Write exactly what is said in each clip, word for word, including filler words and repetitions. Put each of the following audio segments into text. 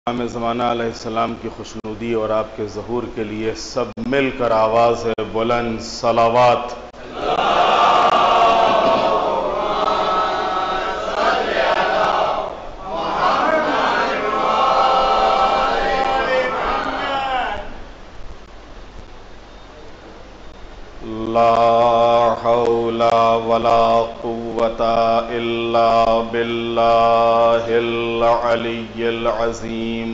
امام زمانہ علیہ السلام کی خوشنودی اور آپ کے ظہور کے لیے سب مل کر آواز ہے بلند صلوات۔ لا حول ولا قوة إلا بالله العلي العظيم۔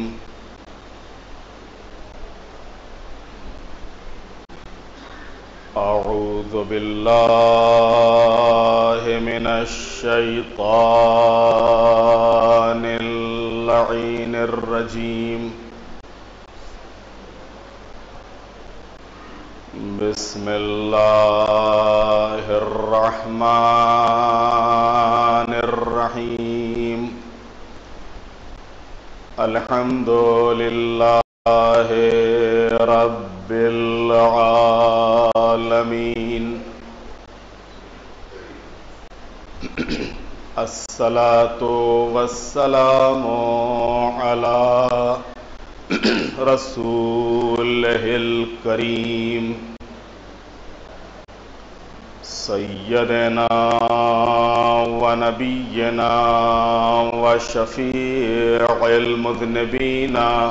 أعوذ بالله من الشيطان اللعين الرجيم۔ بسم الله الرحمن الرحيم۔ الحمد لله رب العالمين۔ الصلاة والسلام على رسوله الكريم سيدنا ونبينا وشفيع المذنبين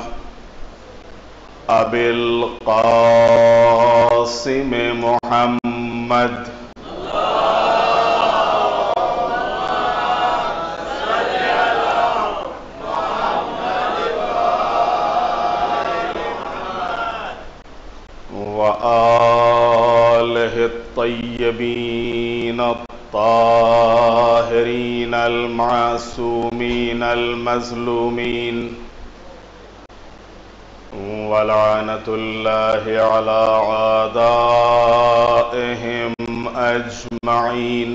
أبي القاسم محمد وآله الطيبين الطاهرين المعصومين المظلومين، ولعنة الله على أعدائهم أجمعين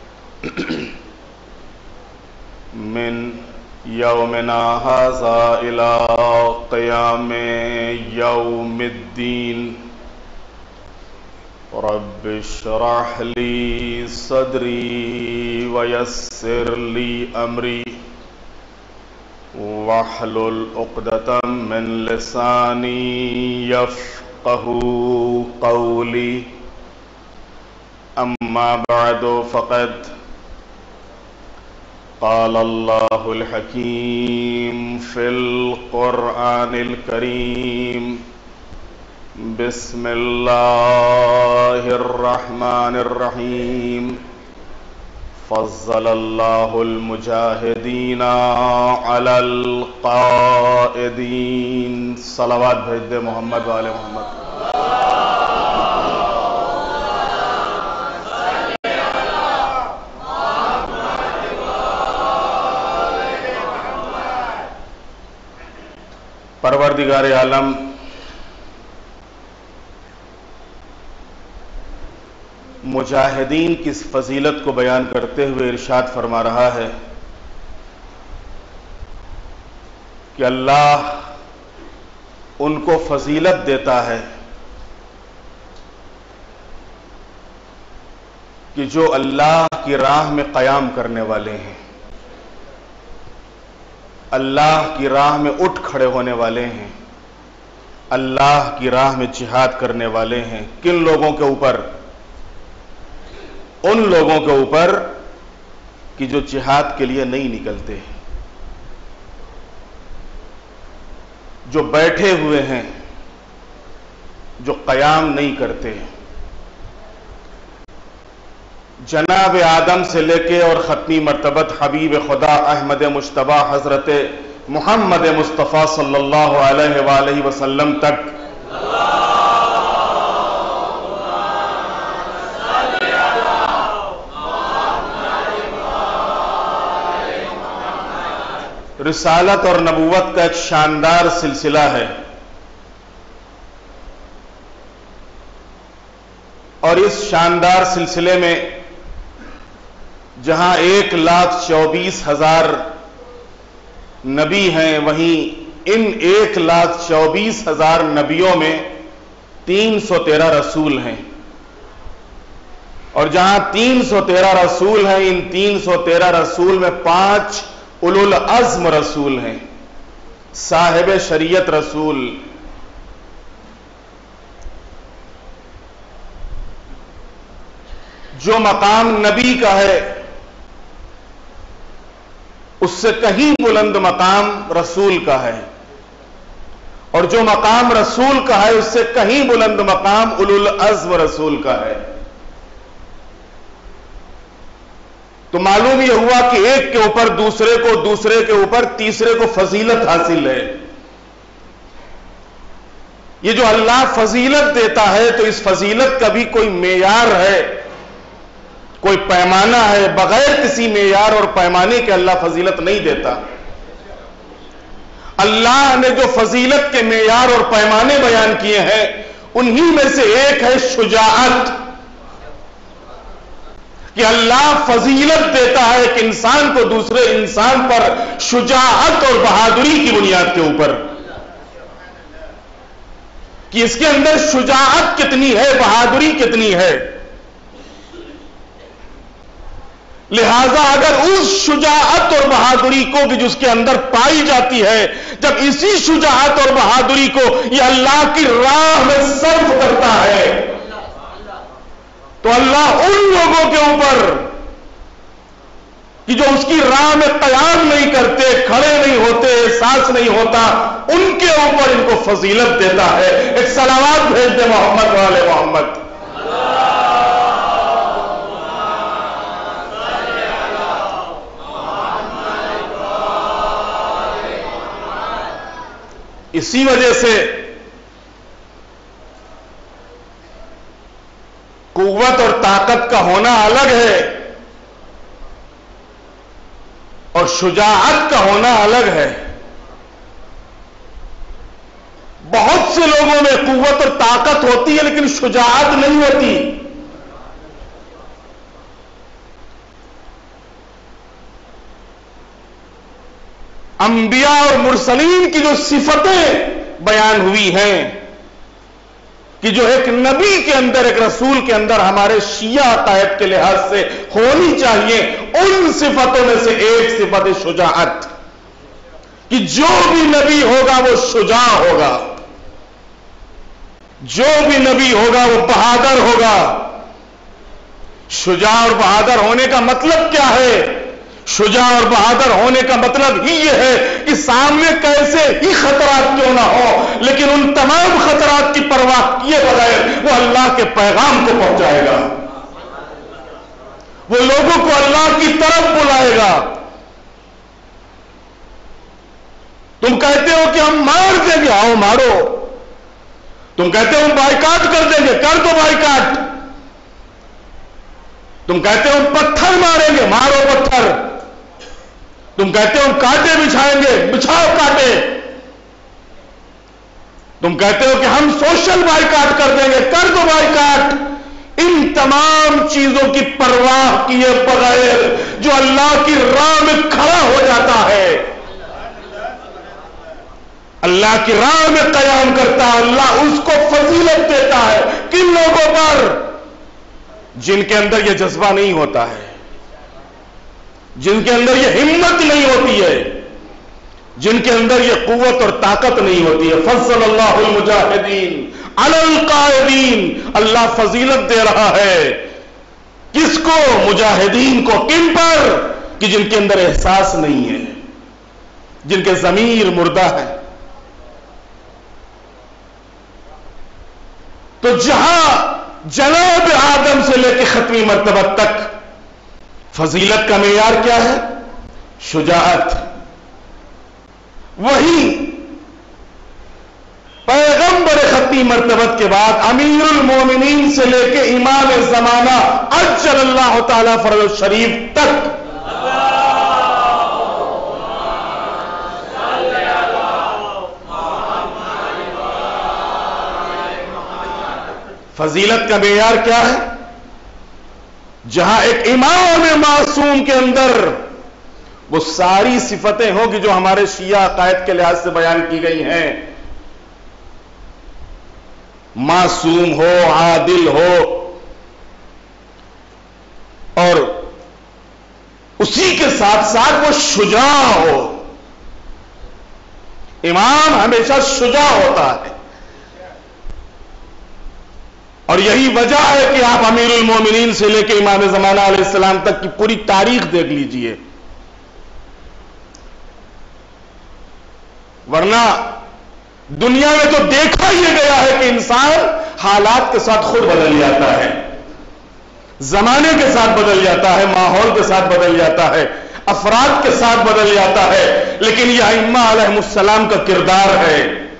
من يومنا هذا إلى قيام يوم الدين۔ رب اشرح لي صدري ويسر لي أمري واحلل عقدة من لساني يفقه قولي۔ أما بعد فقد قال الله الحكيم في القرآن الكريم۔ بسم الله الرحمن الرحيم۔ فضل الله المجاهدين على القائدين۔ صلوات بھیج دے محمد والے محمد۔ پروردگار عالم مجاہدین کی فضیلت کو بیان کرتے ہوئے ارشاد فرما رہا ہے کہ اللہ ان کو فضیلت دیتا ہے کہ جو اللہ کی راہ میں قیام کرنے والے ہیں، اللہ کی راہ میں اٹھ کھڑے ہونے والے ہیں، اللہ کی راہ میں جہاد کرنے والے ہیں۔ کن لوگوں کے اوپر؟ ان لوگوں کے اوپر کہ جو جہاد کے لیے نہیں نکلتے، جو بیٹھے ہوئے ہیں، جو قیام نہیں کرتے۔ جناب آدم سے لے کے اور ختمی مرتبت حبیب خدا احمد مجتبی حضرت محمد مصطفیٰ صلی اللہ علیہ وآلہ وسلم تک رسالت اور نبوت کا ایک شاندار سلسلہ ہے، اور اس شاندار سلسلے میں جہاں ایک لاکھ چوبیس ہزار نبی ہیں، وہیں ان ایک لاکھ چوبیس ہزار نبیوں میں تین سو تیرہ رسول ہیں، اور جہاں تین سو تیرہ رسول ہیں، ان تین سو تیرہ رسول میں پانچ اولو العزم رسول ہیں۔ صاحب شریعت رسول، جو مقام نبی کا ہے اس سے کہیں بلند مقام رسول کا ہے، اور جو مقام رسول کا ہے اس سے کہیں بلند مقام اولو العزم رسول کا ہے۔ تو معلوم یہ ہوا کہ ایک کے اوپر دوسرے کو، دوسرے کے اوپر تیسرے کو فضیلت حاصل ہے۔ یہ جو اللہ فضیلت دیتا ہے تو اس فضیلت کا بھی کوئی معیار ہے، کوئی پیمانہ ہے۔ بغیر کسی معیار اور پیمانے کے اللہ فضیلت نہیں دیتا۔ اللہ نے جو فضیلت کے معیار اور پیمانے بیان کیے ہیں انہی میں سے ایک ہے شجاعت، کہ اللہ فضیلت دیتا ہے ایک انسان کو دوسرے انسان پر شجاعت اور بہادری کی بنیاد کے اوپر، کہ اس کے اندر شجاعت کتنی ہے، بہادری کتنی ہے۔ لہذا اگر اس شجاعت اور بہادری کو کہ جس کے اندر پائی جاتی ہے، جب اسی شجاعت اور بہادری کو یہ اللہ کی راہ میں صرف کرتا ہے تو اللہ ان لوگوں کے اوپر کہ جو اس کی راہ میں قیام نہیں کرتے، کھڑے نہیں ہوتے، احساس نہیں ہوتا، ان کے اوپر ان کو فضیلت دیتا ہے۔ ایک صلوات بھیج دے محمد والے محمد۔ اسی وجہ سے قوت اور طاقت کا ہونا الگ ہے اور شجاعت کا ہونا الگ ہے۔ بہت سے لوگوں میں قوت اور طاقت ہوتی ہے لیکن شجاعت نہیں ہوتی۔ انبیاء اور مرسلین کی جو صفتیں بیان ہوئی ہیں کہ جو ایک نبی کے اندر، ایک رسول کے اندر ہمارے شیعہ عقائد کے لحاظ سے ہونی چاہیے، ان صفتوں میں سے ایک صفت شجاعت، کہ جو بھی نبی ہوگا وہ شجاع ہوگا، جو بھی نبی ہوگا وہ بہادر ہوگا۔ شجاع اور بہادر ہونے کا مطلب کیا ہے؟ شجاع اور بہادر ہونے کا مطلب ہی یہ ہے کہ سامنے کیسے ہی خطرات کیوں نہ ہو لیکن ان تمام خطرات کی پرواہ کیے بغیر وہ اللہ کے پیغام کو پہنچائے گا، وہ لوگوں کو اللہ کی طرف بلائے گا۔ تم کہتے ہو کہ ہم مار دیں گے، آؤ مارو۔ تم کہتے ہو ہم بائیکاٹ کر دیں گے، کر دو بائیکاٹ۔ تم کہتے ہو ہم پتھر ماریں گے، مارو پتھر۔ تم کہتے ہو ہم کانٹے بچھائیں گے، بچھاؤ کانٹے۔ تم کہتے ہو کہ ہم سوشل بائیکاٹ کر دیں گے، کر دو بائیکاٹ۔ ان تمام چیزوں کی پرواہ کیے بغیر جو اللہ کی راہ میں کھڑا ہو جاتا ہے، اللہ کی راہ میں قیام کرتا ہے، اللہ اس کو فضیلت دیتا ہے۔ کن لوگوں پر؟ جن کے اندر یہ جذبہ نہیں ہوتا ہے، جن کے اندر یہ ہمت نہیں ہوتی ہے، جن کے اندر یہ قوت اور طاقت نہیں ہوتی ہے۔ فضل اللہ المجاہدین علی القائدین، اللہ فضیلت دے رہا ہے کس کو؟ مجاہدین کو۔ کن پر؟ کہ جن کے اندر احساس نہیں ہے، جن کے ضمیر مردہ ہے۔ تو جہاں جناب آدم سے لے کے ختمی مرتبہ تک فضیلت کا معیار کیا ہے؟ شجاعت۔ وہی پیغمبر ختمی مرتبت کے بعد امیر المومنین سے لے کے امام زمانہ اجل اللہ تعالی فرج الشریف تک فضیلت کا معیار کیا ہے؟ جہاں ایک امام معصوم کے اندر وہ ساری صفتیں ہوں گی جو ہمارے شیعہ عقائد کے لحاظ سے بیان کی گئی ہیں، معصوم ہو، عادل ہو، اور اسی کے ساتھ ساتھ وہ شجاع ہو۔ امام ہمیشہ شجاع ہوتا ہے، اور یہی وجہ ہے کہ آپ امیر المومنین سے لے کے امام زمانہ علیہ السلام تک کی پوری تاریخ دیکھ لیجئے، ورنہ دنیا میں تو دیکھا یہ گیا ہے کہ انسان حالات کے ساتھ خود بدل جاتا ہے، زمانے کے ساتھ بدل جاتا ہے، ماحول کے ساتھ بدل جاتا ہے، افراد کے ساتھ بدل جاتا ہے، لیکن یہ ائمہ علیہ السلام کا کردار ہے۔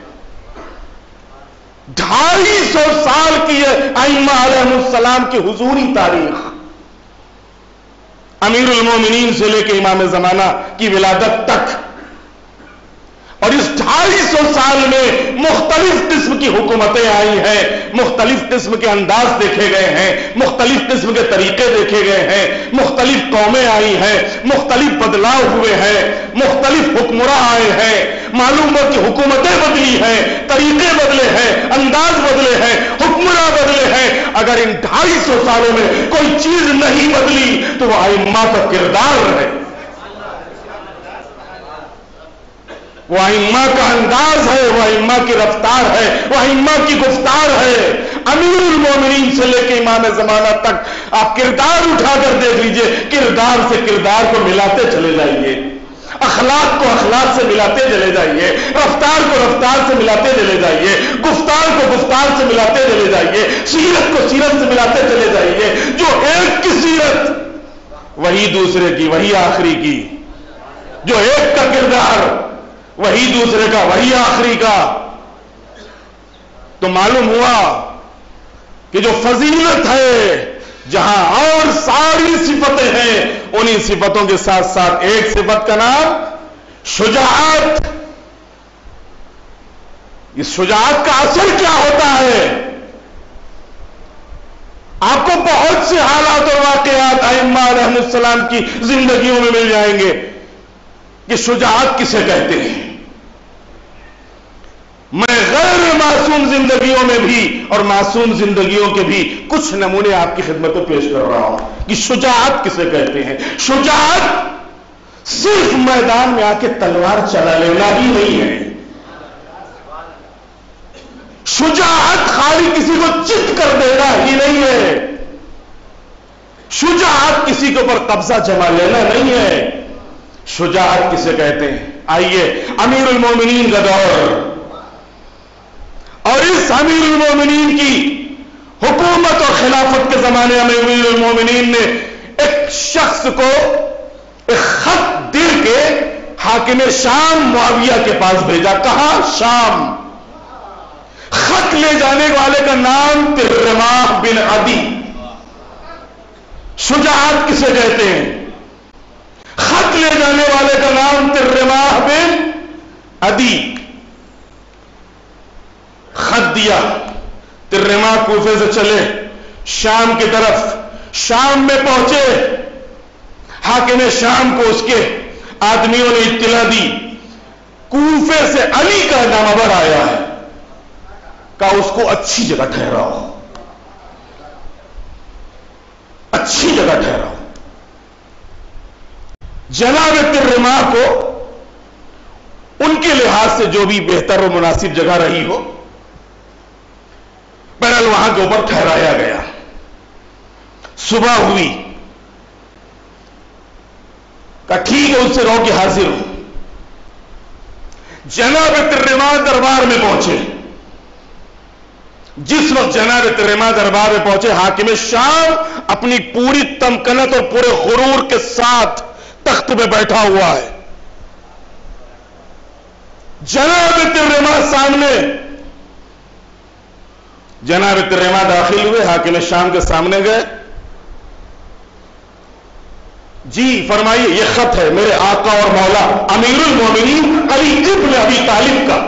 ڈھائی سو سال کی ائمہ علیہ السلام کی حضوری تاریخ، امیر المومنین سے لے کے امام زمانہ کی ولادت تک، اور اس ڈھائی سو سال میں مختلف قسم کی حکومتیں آئی ہیں، مختلف قسم کے انداز دیکھے گئے ہیں، مختلف قسم کے طریقے دیکھے گئے ہیں، مختلف قومیں آئی ہیں، مختلف بدلاؤ ہوئے ہیں، مختلف حکمراں آئے ہیں، معلوم ہو کہ حکومتیں بدلی ہیں، طریقے بدلے ہیں، انداز بدلے ہیں، حکمراں بدلے ہیں۔ اگر ان ڈھائی سو سالوں میں کوئی چیز نہیں بدلی تو وہ ائمہ کا کردار ہے، وہ ائمہ کا انداز ہے، وہ ائمہ کی رفتار ہے، وہ ائمہ کی گفتار ہے۔ امیر المومنین سے لے کے امام زمانہ تک آپ کردار اٹھا کر دیکھ لیجئے، کردار سے کردار کو ملاتے چلے جائیے، اخلاق کو اخلاق سے ملاتے چلے جائیے، رفتار کو رفتار سے ملاتے چلے جائیے، گفتار کو گفتار سے ملاتے چلے جائیے، سیرت کو سیرت سے ملاتے چلے جائیے۔ جو ایک کی سیرت وہی دوسرے کی، وہی آخری کی، جو ایک کا کردار وہی دوسرے کا، وہی آخری کا، تو معلوم ہوا کہ جو فضیلت ہے، جہاں اور ساری صفتیں ہیں، انہی صفتوں کے ساتھ ساتھ ایک صفت کا نام شجاعت۔ اس شجاعت کا اثر کیا ہوتا ہے؟ آپ کو بہت سے حالات اور واقعات ائمہ علیہ السلام کی زندگیوں میں مل جائیں گے کہ شجاعت کسے کہتے ہیں۔ میں غیر معصوم زندگیوں میں بھی اور معصوم زندگیوں کے بھی کچھ نمونے آپ کی خدمت میں پیش کر رہا ہوں کہ شجاعت کسے کہتے ہیں۔ شجاعت صرف میدان میں آ کے تلوار چلا لینا ہی نہیں ہے، شجاعت خالی کسی کو چت کر دینا ہی نہیں ہے، شجاعت کسی کے اوپر قبضہ جما لینا نہیں ہے۔ شجاعت کسے کہتے ہیں؟ آئیے امیر المومنین کا دور، اور اس امیر المومنین کی حکومت اور خلافت کے زمانے میں امیر المومنین نے ایک شخص کو ایک خط دے کے حاکم شام معاویہ کے پاس بھیجا۔ کہاں؟ شام۔ خط لے جانے والے کا نام ترماح بن عدی۔ شجاعت کسے کہتے ہیں؟ خط لے جانے والے کا نام ترماح بن عدی۔ خط دیا، ترماح کوفے سے چلے شام کی طرف، شام میں پہنچے، حاکم شام کو اس کے آدمیوں نے اطلاع دی، کوفے سے علی کا نامور آیا ہے، کہا اس کو اچھی جگہ ٹھہراؤ، اچھی جگہ ٹھہراؤ۔ جناب ترماح کو ان کے لحاظ سے جو بھی بہتر و مناسب جگہ رہی ہو، بہرحال وہاں کے اوپر ٹھہرایا گیا۔ صبح ہوئی، کہا ٹھیک ہے، اس سے رو کے حاضر ہو۔ جناب ترماح دربار میں پہنچے۔ جس وقت جناب ترماح دربار میں پہنچے، حاکم شام اپنی پوری تمکنت اور پورے غرور کے ساتھ تخت پہ بیٹھا ہوا ہے۔ جناب ترماح سامنے، جناب ترماح داخل ہوئے، حاکم شام کے سامنے گئے۔ جی فرمائیے، یہ خط ہے میرے آقا اور مولا امیر المومنین علی ابن ابی طالب کا۔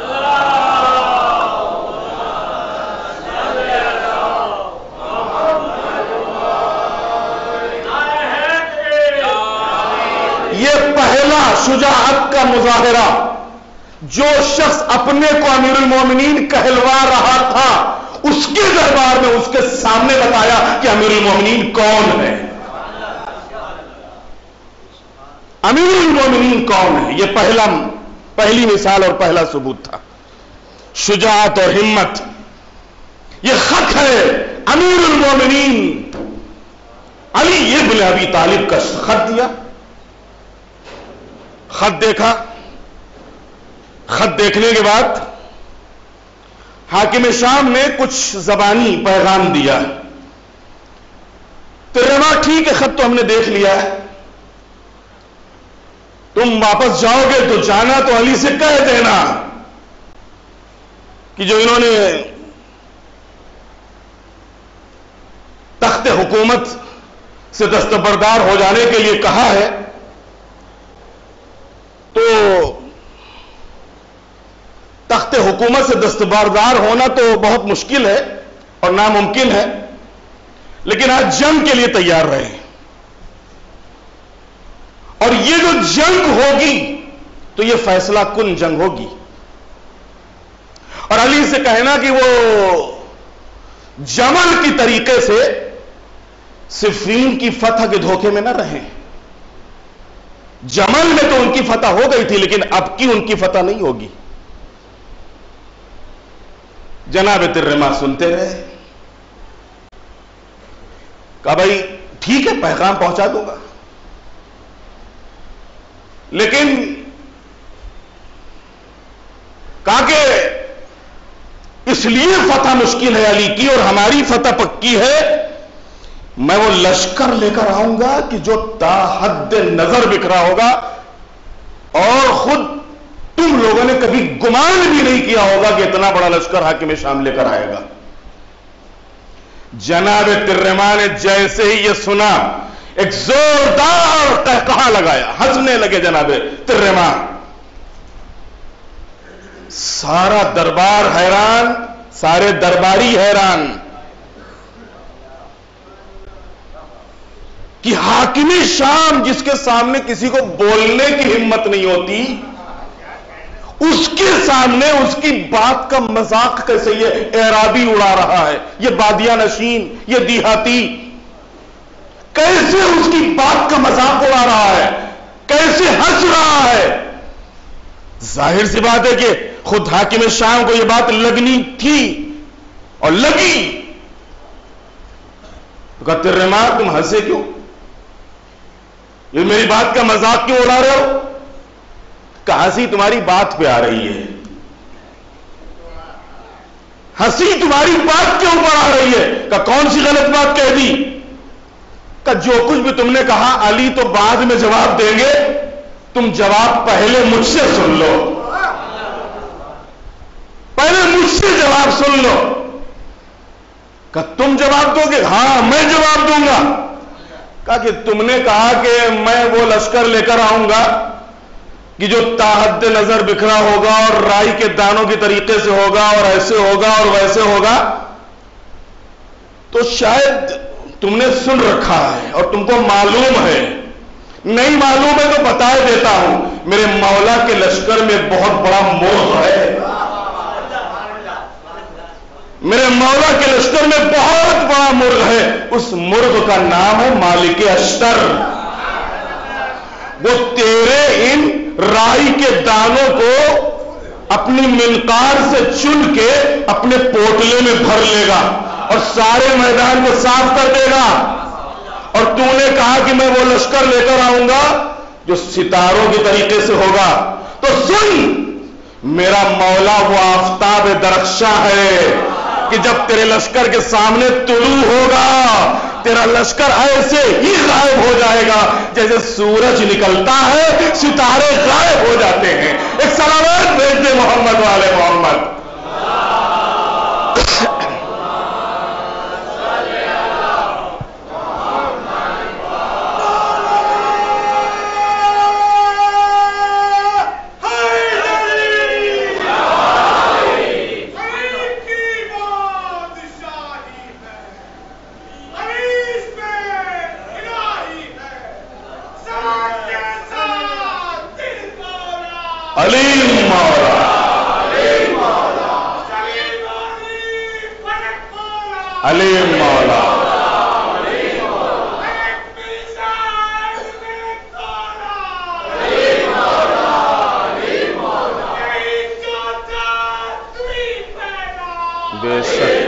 یہ پہلا شجاعت کا مظاہرہ، جو شخص اپنے کو امیر المومنین کہلوا رہا تھا، اس کے دربار میں اس کے سامنے بتایا کہ امیر المومنین کون ہے، امیر المومنین کون ہے۔ یہ پہلا پہلی مثال اور پہلا ثبوت تھا شجاعت اور ہمت. یہ خط ہے امیر المومنین علی ابن ابی طالب کا خط دیا. خط دیکھا. خط دیکھنے کے بعد حاکم شام نے کچھ زبانی پیغام دیا. ترجمہ ٹھیک ہے خط تو ہم نے دیکھ لیا ہے, تم واپس جاؤ گے تو جانا تو علی سے کہہ دینا کہ جو انہوں نے تخت حکومت سے دستبردار ہو جانے کے لیے کہا ہے تو تخت حکومت سے دستبردار ہونا تو بہت مشکل ہے اور ناممکن ہے, لیکن آج جنگ کے لیے تیار رہے. اور یہ جو جنگ ہوگی تو یہ فیصلہ کن جنگ ہوگی. اور علی سے کہنا کہ وہ جمل کی طریقے سے صفین کی فتح کے دھوکے میں نہ رہیں. جمل میں تو ان کی فتح ہو گئی تھی, لیکن اب کی ان کی فتح نہیں ہوگی. جناب ترما سنتے رہے. کہا بھائی ٹھیک ہے پیغام پہنچا دوں گا, لیکن کہا کہ اس لیے فتح مشکل ہے علی کی اور ہماری فتح پکی ہے, میں وہ لشکر لے کر آؤں گا کہ جو تا حد نظر بکھرا ہوگا اور خود تم لوگوں نے کبھی گمان بھی نہیں کیا ہوگا کہ اتنا بڑا لشکر حاکم شام لے کر آئے گا. جناب ترما نے جیسے ہی یہ سنا ایک زوردار قہقہا لگایا, ہنسنے لگے جناب ترما. سارا دربار حیران, سارے درباری حیران کہ حاکم شام جس کے سامنے کسی کو بولنے کی ہمت نہیں ہوتی, اس کے سامنے اس کی بات کا مذاق کیسے یہ اعرابی اڑا رہا ہے, یہ بادیہ نشین, یہ دیہاتی کیسے اس کی بات کا مذاق اڑا رہا ہے, کیسے ہنس رہا ہے. ظاہر سی بات ہے کہ خود حاکم شام کو یہ بات لگنی تھی اور لگی. تو کہتے رما تم ہنسے کیوں, یہ میری بات کا مذاق کیوں اڑا رہے ہو؟ کہ ہنسی تمہاری بات پہ آ رہی ہے, ہنسی تمہاری بات کے اوپر آ رہی ہے. کہ کون سی غلط بات کہہ دی؟ کہ جو کچھ بھی تم نے کہا علی تو بعد میں جواب دیں گے, تم جواب پہلے مجھ سے سن لو, پہلے مجھ سے جواب سن لو. کہ تم جواب دو گے؟ ہاں میں جواب دوں گا. کہا کہ تم نے کہا کہ میں وہ لشکر لے کر آؤں گا کہ جو تاحد نظر بکھرا ہوگا اور رائی کے دانوں کے طریقے سے ہوگا اور ایسے ہوگا اور ویسے ہوگا, تو شاید تم نے سن رکھا ہے اور تم کو معلوم ہے. نہیں معلوم ہے تو بتا دیتا ہوں, میرے مولا کے لشکر میں بہت بڑا مرغ ہے, میرے مولا کے لشکر میں بہت بڑا مرغ ہے. اس مرغ کا نام ہے مالک اشتر. وہ تیرے ان رائی کے دانوں کو اپنی منقار سے چن کے اپنے پوٹلے میں بھر لے گا اور سارے میدان کو صاف کر دے گا. اور تو نے کہا کہ میں وہ لشکر لے کر آؤں گا جو ستاروں کے طریقے سے ہوگا. تو سن, میرا مولا وہ آفتاب درخشاں ہے کہ جب تیرے لشکر کے سامنے طلوع ہوگا تیرا لشکر ایسے ہی غائب ہو جائے گا جیسے سورج نکلتا ہے ستارے غائب ہو جاتے ہیں. ایک سلامت بھیج دے محمد والے محمد. علیم مولا علیم مولا بے شک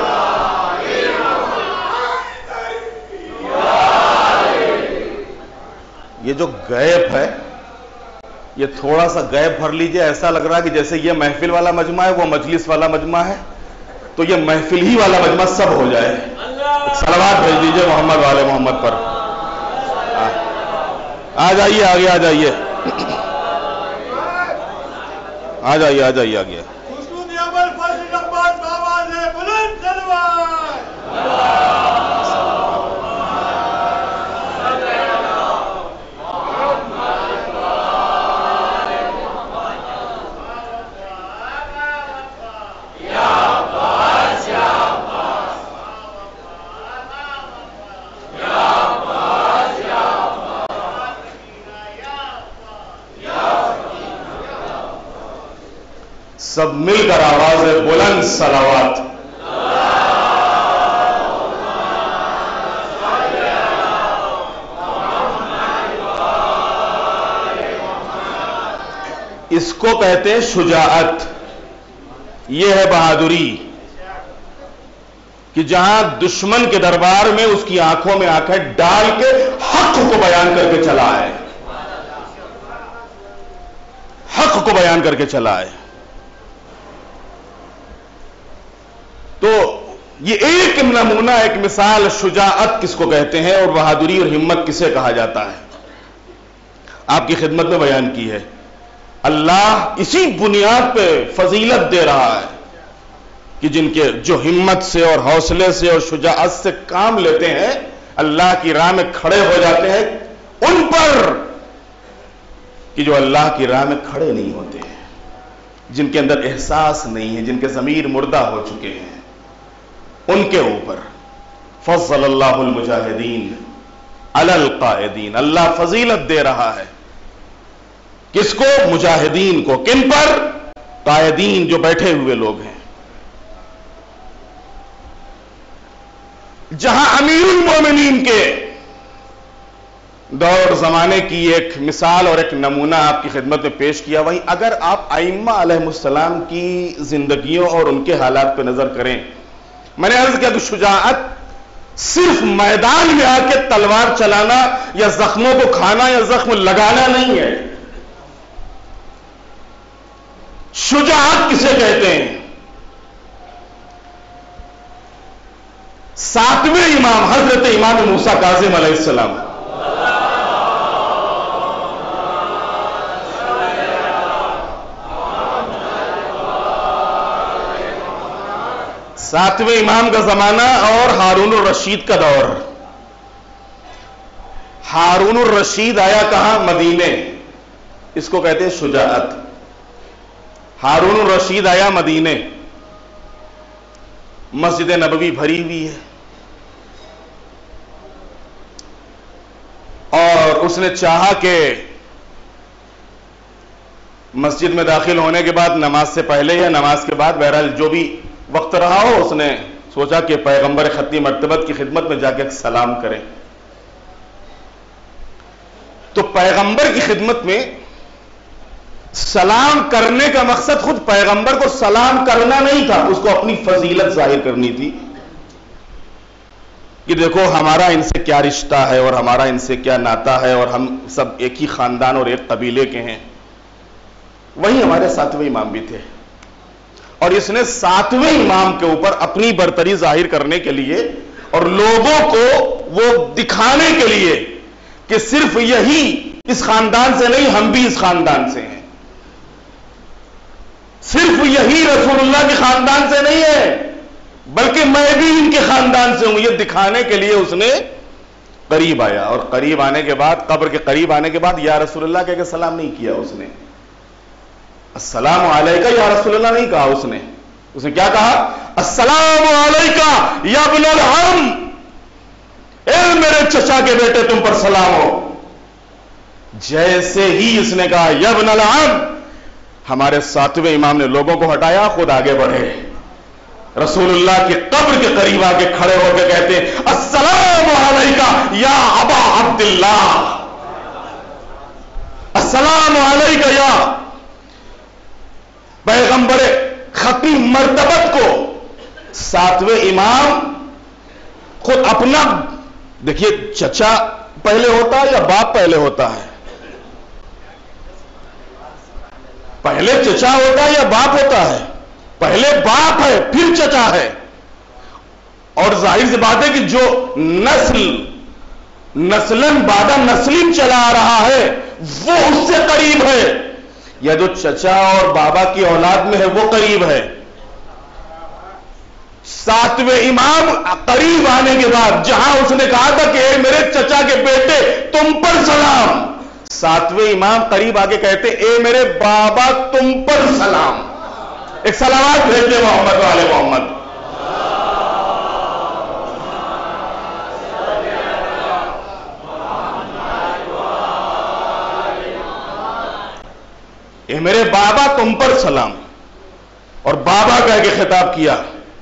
یہ جو گیپ ہے یہ تھوڑا سا گیپ بھر لیجئے. ایسا لگ رہا ہے کہ جیسے یہ محفل والا مجمع ہے وہ مجلس والا مجمع ہے, تو یہ محفل ہی والا مجمع سب ہو جائے. ایک صلوات بھیج دیجئے محمد والے محمد پر. آ جائیے آگے, آ جائیے آ جائیے آ جائیے آگے. سب مل کر آواز بلند صلوات. اس کو کہتے ہیں شجاعت. یہ ہے بہادری کہ جہاں دشمن کے دربار میں اس کی آنکھوں میں آنکھیں ڈال کے حق کو بیان کر کے چلا ہے, حق کو بیان کر کے چلا ہے. تو یہ ایک نمونہ, ایک مثال شجاعت کس کو کہتے ہیں اور بہادری اور ہمت کسے کہا جاتا ہے آپ کی خدمت میں بیان کی ہے. اللہ اسی بنیاد پہ فضیلت دے رہا ہے کہ جن کے جو ہمت سے اور حوصلے سے اور شجاعت سے کام لیتے ہیں, اللہ کی راہ میں کھڑے ہو جاتے ہیں, ان پر کہ جو اللہ کی راہ میں کھڑے نہیں ہوتے ہیں, جن کے اندر احساس نہیں ہے, جن کے ضمیر مردہ ہو چکے ہیں, ان کے اوپر فضل اللہ المجاہدین علی القائدین. اللہ فضیلت دے رہا ہے کس کو؟ مجاہدین کو. کن پر؟ قائدین, جو بیٹھے ہوئے لوگ ہیں. جہاں امیر المومنین کے دور زمانے کی ایک مثال اور ایک نمونہ آپ کی خدمت میں پیش کیا, وہیں اگر آپ ائمہ علیہ السلام کی زندگیوں اور ان کے حالات پہ نظر کریں, میں نے عرض کیا کہ شجاعت صرف میدان میں آ کے تلوار چلانا یا زخموں کو کھانا یا زخم لگانا نہیں ہے. شجاعت کسے کہتے ہیں؟ ساتویں امام حضرت امام موسیٰ کاظم علیہ السلام, ساتویں امام کا زمانہ اور ہارون الرشید کا دور. ہارون الرشید آیا کہاں؟ مدینے. اس کو کہتے ہیں شجاعت. ہارون الرشید آیا مدینے, مسجد نبوی بھری ہوئی ہے, اور اس نے چاہا کہ مسجد میں داخل ہونے کے بعد نماز سے پہلے یا نماز کے بعد, بہرحال جو بھی وقت رہا ہو, اس نے سوچا کہ پیغمبر ختمی مرتبت کی خدمت میں جا کے سلام کریں. تو پیغمبر کی خدمت میں سلام کرنے کا مقصد خود پیغمبر کو سلام کرنا نہیں تھا, اس کو اپنی فضیلت ظاہر کرنی تھی کہ دیکھو ہمارا ان سے کیا رشتہ ہے اور ہمارا ان سے کیا ناتا ہے, اور ہم سب ایک ہی خاندان اور ایک قبیلے کے ہیں. وہی ہمارے ساتویں امام بھی تھے, اور اس نے ساتویں امام کے اوپر اپنی برتری ظاہر کرنے کے لیے اور لوگوں کو وہ دکھانے کے لیے کہ صرف یہی اس خاندان سے نہیں, ہم بھی اس خاندان سے ہیں, صرف یہی رسول اللہ کے خاندان سے نہیں ہے بلکہ میں بھی ان کے خاندان سے ہوں, یہ دکھانے کے لیے اس نے قریب آیا. اور قریب آنے کے بعد, قبر کے قریب آنے کے بعد یا رسول اللہ کہہ کے سلام نہیں کیا, اس نے السلام علیکہ یا رسول اللہ نہیں کہا, اس نے اس نے کیا کہا؟ السلام علیکہ یا ابن العم, اے میرے چچا کے بیٹے تم پر سلام ہو. جیسے ہی اس نے کہا یا ابن العم, ہمارے ساتویں امام نے لوگوں کو ہٹایا, خود آگے بڑھے, رسول اللہ کے قبر کے قریب آ کے کھڑے ہو کے کہتے ہیں السلام علیکہ یا ابا عبداللہ, السلام علیکہ یا پیغمبر ختمی مرتبت کو ساتویں امام خود اپنا، دیکھیے چچا پہلے ہوتا ہے یا باپ پہلے ہوتا ہے؟ پہلے چچا ہوتا ہے یا باپ ہوتا ہے؟ پہلے باپ ہے پھر چچا ہے. اور ظاہر سی بات ہے کہ جو نسل نسلن بعد نسلن چلا آ رہا ہے وہ اس سے قریب ہے، یا جو چچا اور بابا کی اولاد میں ہے وہ قریب ہے. ساتویں امام قریب آنے کے بعد جہاں اس نے کہا تھا کہ اے میرے چچا کے بیٹے تم پر سلام، ساتویں امام قریب آگے کہتے اے میرے بابا تم پر سلام. ایک سلامات بھیج دے محمد والے محمد. اے میرے بابا تم پر سلام، اور بابا کہہ کے خطاب کیا.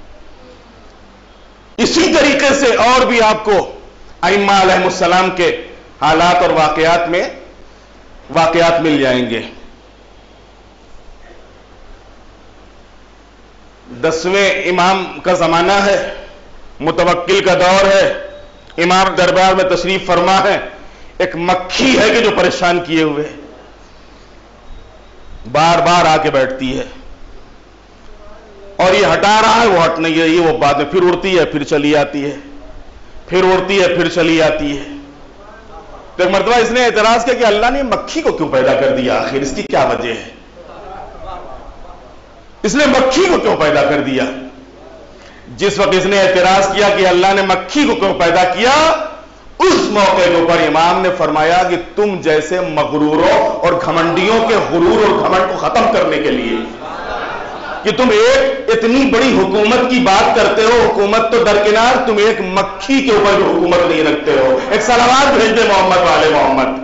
اسی طریقے سے اور بھی آپ کو ائمہ علیہ السلام کے حالات اور واقعات میں واقعات مل جائیں گے. دسویں امام کا زمانہ ہے، متوکل کا دور ہے، امام دربار میں تشریف فرما ہے. ایک مکھی ہے کہ جو پریشان کیے ہوئے بار بار آ کے بیٹھتی ہے، اور یہ ہٹا رہا ہے وہ ہٹ نہیں رہی، وہ بعد میں پھر اڑتی ہے پھر چلی آتی ہے، پھر اڑتی ہے پھر چلی آتی ہے. تو ایک مرتبہ اس نے اعتراض کیا کہ اللہ نے مکھی کو کیوں پیدا کر دیا، آخر اس کی کیا وجہ ہے؟ اس نے مکھی کو کیوں پیدا کر دیا؟ جس وقت اس نے اعتراض کیا کہ اللہ نے مکھی کو کیوں پیدا کیا، اس موقع کے اوپر امام نے فرمایا کہ تم جیسے مغروروں اور گھمنڈیوں کے غرور اور گھمنڈ کو ختم کرنے کے لیے کہ تم ایک اتنی بڑی حکومت کی بات کرتے ہو، حکومت تو درکنار، تم ایک مکھی کے اوپر بھی حکومت نہیں رکھتے ہو. ایک سلامات بھیج دے محمد والے محمد.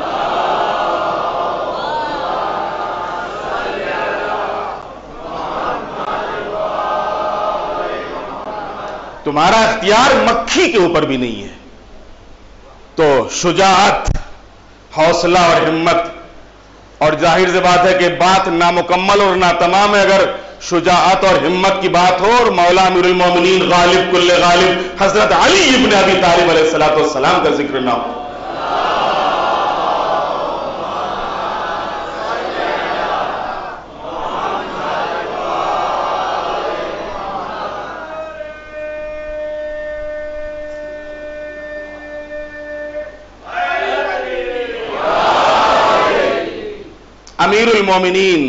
تمہارا اختیار مکھی کے اوپر بھی نہیں ہے. تو شجاعت، حوصلہ اور ہمت، اور ظاہر سی بات ہے کہ بات نامکمل اور ناتمام ہے اگر شجاعت اور ہمت کی بات ہو اور مولا امیر المومنین غالب کل غالب حضرت علی ابن ابی طالب علیہ الصلوۃ والسلام کا ذکر نہ ہو. امیر المومنین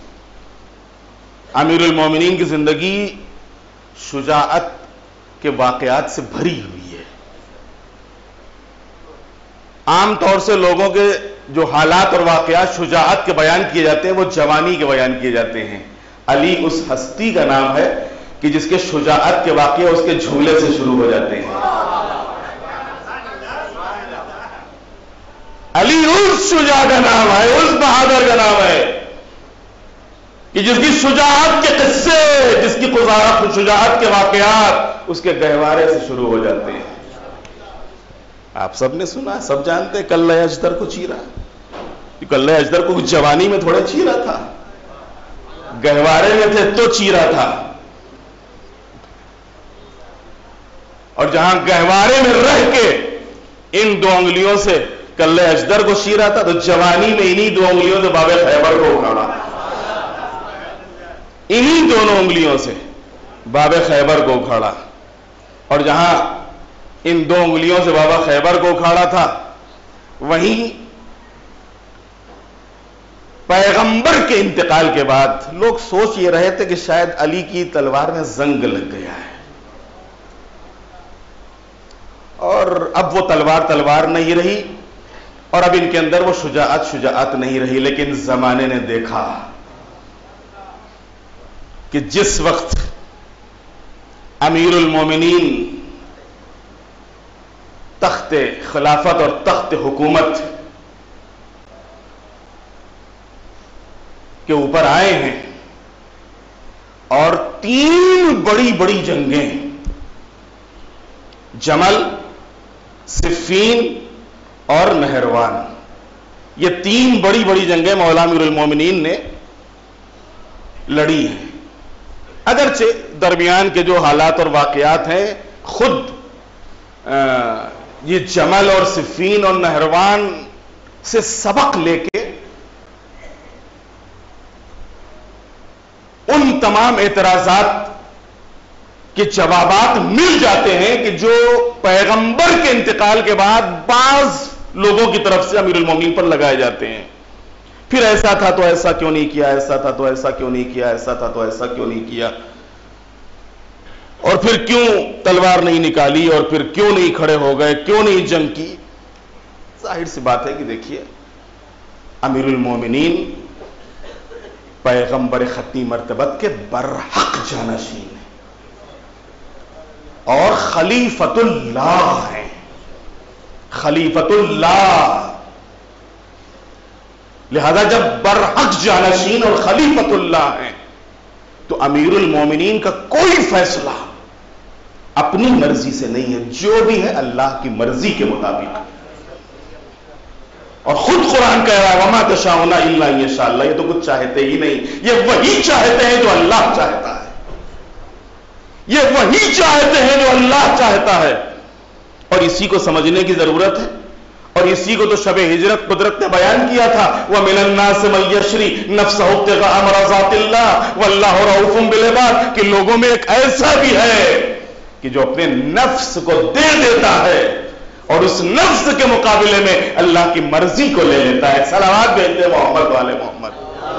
امیر المومنین کی زندگی شجاعت کے واقعات سے بھری ہوئی ہے. عام طور سے لوگوں کے جو حالات اور واقعات شجاعت کے بیان کیے جاتے ہیں وہ جوانی کے بیان کیے جاتے ہیں. علی اس ہستی کا نام ہے کہ جس کے شجاعت کے واقعے اس کے جھولے سے شروع ہو جاتے ہیں. علی اس شجاع کا نام ہے، اس بہادر کا نام ہے کہ جس کی شجاعت کے قصے، جس کی شجاعت کے واقعات اس کے گہوارے سے شروع ہو جاتے ہیں. آپ سب نے سنا، سب جانتے ہیں کلہ اجدر کو چیرا. کلہ اجدر کو جوانی میں تھوڑا چیرا تھا، گہوارے میں تھے تو چیرا تھا. اور جہاں گہوارے میں رہ کے ان دو انگلیوں سے کلہ اجدر کو چیرا تھا تو جوانی میں انہی دو انگلیوں سے باب خیبر کو اکھاڑا. انہی دونوں انگلیوں سے باب خیبر کو اکھاڑا. اور جہاں ان دو انگلیوں سے بابا خیبر کو اکھاڑا تھا وہیں پیغمبر کے انتقال کے بعد لوگ سوچ یہ رہے تھے کہ شاید علی کی تلوار میں زنگ لگ گیا ہے، اور اب وہ تلوار تلوار نہیں رہی اور اب ان کے اندر وہ شجاعت شجاعت نہیں رہی. لیکن زمانے نے دیکھا کہ جس وقت امیر المومنین تخت خلافت اور تخت حکومت کے اوپر آئے ہیں اور تین بڑی بڑی جنگیں، جمل، صفین اور نہروان، یہ تین بڑی بڑی جنگیں مولا امیر المومنین نے لڑی ہیں. اگرچہ درمیان کے جو حالات اور واقعات ہیں خود یہ جمل اور صفین اور نہروان سے سبق لے کے ان تمام اعتراضات کے جوابات مل جاتے ہیں کہ جو پیغمبر کے انتقال کے بعد بعض لوگوں کی طرف سے امیر المومنین پر لگائے جاتے ہیں. پھر ایسا تھا تو ایسا کیوں نہیں کیا, ایسا تھا تو ایسا کیوں نہیں کیا, ایسا تھا تو ایسا کیوں نہیں کیا, اور پھر کیوں تلوار نہیں نکالی, اور پھر کیوں نہیں کھڑے ہو گئے, کیوں نہیں جنگ کی. ظاہر سی بات ہے کہ دیکھیے امیر المومنین پیغمبر ختمی مرتبت کے برحق جانشین ہیں اور خلیفۃ اللہ ہیں. خلیفۃ اللہ, لہذا جب برحق جانشین اور خلیفۃ اللہ ہیں تو امیر المومنین کا کوئی فیصلہ اپنی مرضی سے نہیں ہے, جو بھی ہے اللہ کی مرضی کے مطابق. اور خود قرآن کہہ رہا ہے وما تشاؤون الا ان یشاء اللہ, یہ تو کچھ چاہتے ہی نہیں, یہ وہی چاہتے ہیں جو اللہ چاہتا ہے, یہ وہی چاہتے ہیں جو اللہ چاہتا ہے. اور اسی کو سمجھنے کی ضرورت ہے, اور اسی کو تو شب ہجرت قدرت نے بیان کیا تھا وَمِنَ النَّاسِ مَن يَشْرِي نَفْسَهُ ابْتِغَاءَ مَرْضَاتِ اللَّهِ وَاللَّهُ رَءُوفٌ بِالْعِبَادِ, کہ لوگوں میں ایک ایسا بھی ہے کہ جو اپنے نفس کو دے دیتا ہے اور اس نفس کے مقابلے میں اللہ کی مرضی کو لے لیتا ہے. صلوات بھیجتے محمد والے محمد.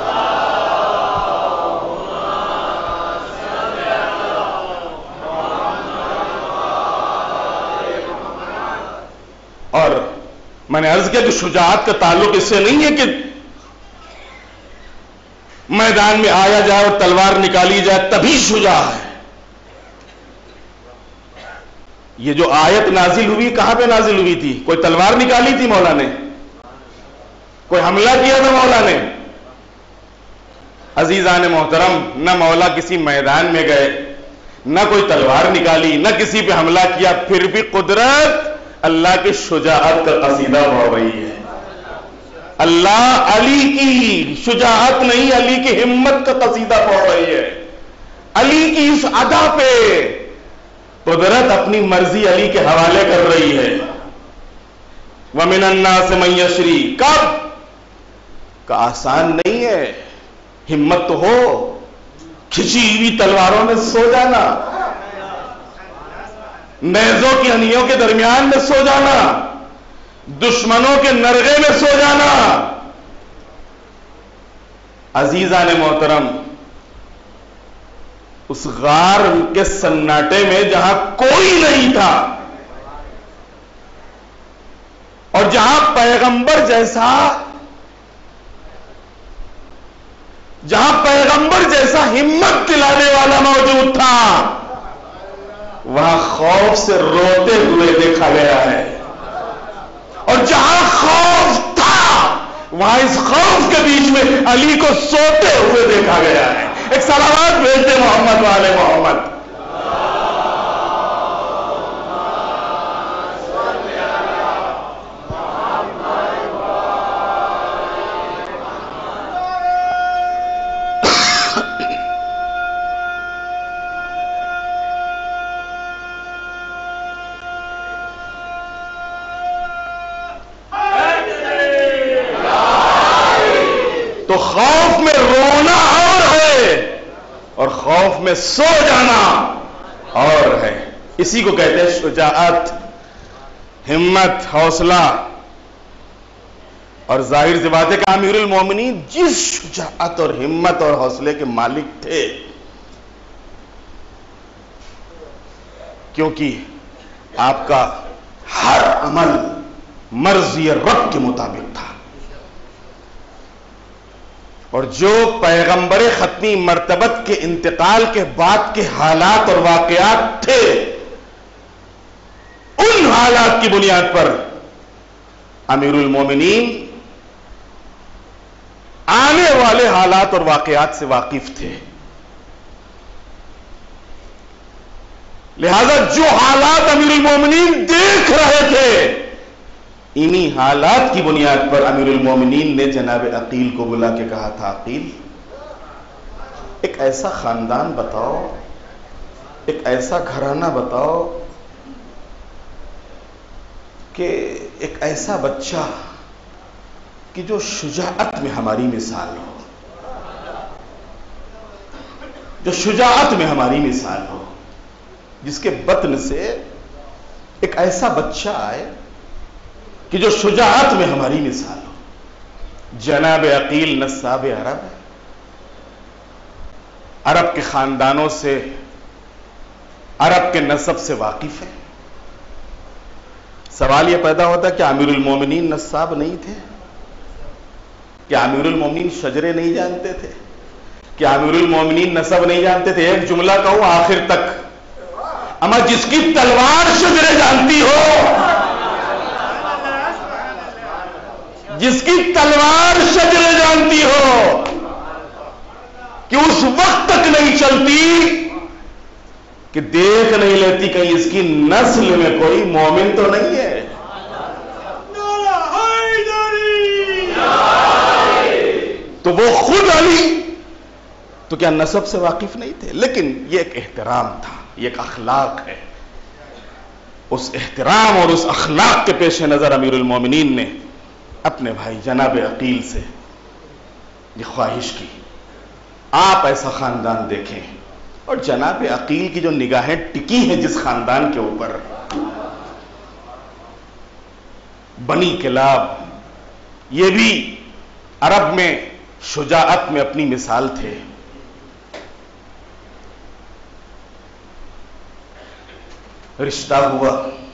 اور میں نے عرض کیا کہ شجاعت کا تعلق اس سے نہیں ہے کہ میدان میں آیا جائے اور تلوار نکالی جائے تبھی شجاع ہے. یہ جو آیت نازل ہوئی کہاں پہ نازل ہوئی تھی؟ کوئی تلوار نکالی تھی مولا نے؟ کوئی حملہ کیا تھا مولا نے؟ عزیزان محترم, نہ مولا کسی میدان میں گئے, نہ کوئی تلوار نکالی, نہ کسی پہ حملہ کیا, پھر بھی قدرت اللہ کی شجاعت کا قصیدہ پڑھ رہی ہے. اللہ علی کی شجاعت نہیں, علی کی ہمت کا قصیدہ پڑھ رہی ہے. علی کی اس ادا پہ قدرت اپنی مرضی علی کے حوالے کر رہی ہے. وَمِنَ النَّاسِ مَن يَشْرِي, کب کا آسان نہیں ہے, ہمت تو ہو, کھچی ہوئی تلواروں میں سو جانا, نیزوں کی انیوں کے درمیان میں سو جانا, دشمنوں کے نرغے میں سو جانا. عزیزان محترم, اس غار کے سناٹے میں جہاں کوئی نہیں تھا اور جہاں پیغمبر جیسا جہاں پیغمبر جیسا ہمت دلانے والا موجود تھا, وہاں خوف سے روتے ہوئے دیکھا گیا ہے. اور جہاں خوف تھا وہاں اس خوف کے بیچ میں علی کو سوتے ہوئے دیکھا گیا ہے. ایک صلوات بھیجتے محمد والے محمد. تو خوف میں رونا اور ہے اور خوف میں سو جانا اور ہے. اسی کو کہتے ہیں شجاعت, ہمت, حوصلہ. اور ظاہر سی بات ہے کہ امیر المومنین جس شجاعت اور ہمت اور حوصلے کے مالک تھے, کیونکہ آپ کا ہر عمل مرضی رب کے مطابق تھا. اور جو پیغمبر ختمی مرتبت کے انتقال کے بعد کے حالات اور واقعات تھے, ان حالات کی بنیاد پر امیر المومنین آنے والے حالات اور واقعات سے واقف تھے. لہذا جو حالات امیر المومنین دیکھ رہے تھے, انہی حالات کی بنیاد پر امیر المومنین نے جناب عقیل کو بلا کے کہا تھا, عقیل ایک ایسا خاندان بتاؤ، ایک ایسا گھرانہ بتاؤ کہ ایک ایسا بچہ کہ جو شجاعت میں ہماری مثال ہو، جو شجاعت میں ہماری مثال ہو، جس کے بطن سے ایک ایسا بچہ آئے کہ جو شجاعت میں ہماری مثال ہو۔ جناب عقیل نصاب عرب ہے، عرب کے خاندانوں سے، عرب کے نسب سے واقف ہے۔ سوال یہ پیدا ہوتا ہے کہ امیر المومنین نصاب نہیں تھے؟ کہ امیر المومنین شجرے نہیں جانتے تھے؟ کہ امیر المومنین نسب نہیں جانتے تھے؟ ایک جملہ کہوں آخر تک، اما جس کی تلوار شجرے جانتی ہو، جس کی تلوار شجرے جانتی ہو، کہ اس وقت تک نہیں چلتی کہ دیکھ نہیں لیتی کہیں اس کی نسل میں کوئی مومن تو نہیں ہے۔ تو وہ خود علی تو کیا نسب سے واقف نہیں تھے؟ لیکن یہ ایک احترام تھا، یہ ایک اخلاق ہے۔ اس احترام اور اس اخلاق کے پیش نظر امیر المومنین نے اپنے بھائی جناب عقیل سے یہ خواہش کی، آپ ایسا خاندان دیکھیں۔ اور جناب عقیل کی جو نگاہیں ٹکی ہیں جس خاندان کے اوپر، بنی کلاب، یہ بھی عرب میں شجاعت میں اپنی مثال تھے۔ رشتہ ہوا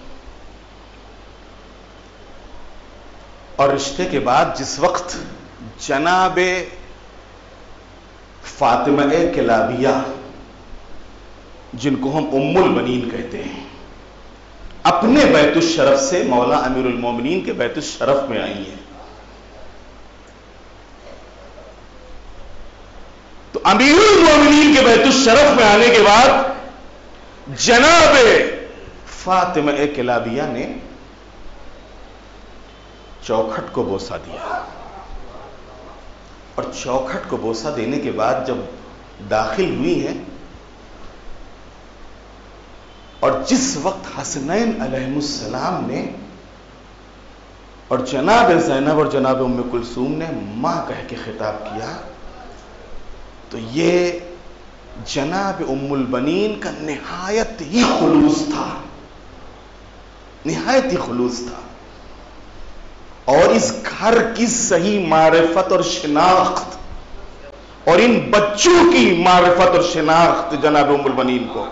اور رشتے کے بعد جس وقت جناب فاطمہ کلابیہ، جن کو ہم ام البنین کہتے ہیں، اپنے بیت الشرف سے مولا امیر المومنین کے بیت الشرف میں آئی ہیں، تو امیر المومنین کے بیت الشرف میں آنے کے بعد جناب فاطمہ کلابیہ نے چوکھٹ کو بوسہ دیا، اور چوکھٹ کو بوسہ دینے کے بعد جب داخل ہوئی ہیں، اور جس وقت حسنین علیہ السلام نے اور جناب زینب اور جناب ام کلثوم نے ماں کہہ کے خطاب کیا، تو یہ جناب ام البنین کا نہایت ہی خلوص تھا، نہایت ہی خلوص تھا، اور اس گھر کی صحیح معرفت اور شناخت اور ان بچوں کی معرفت اور شناخت جناب ام البنین کو،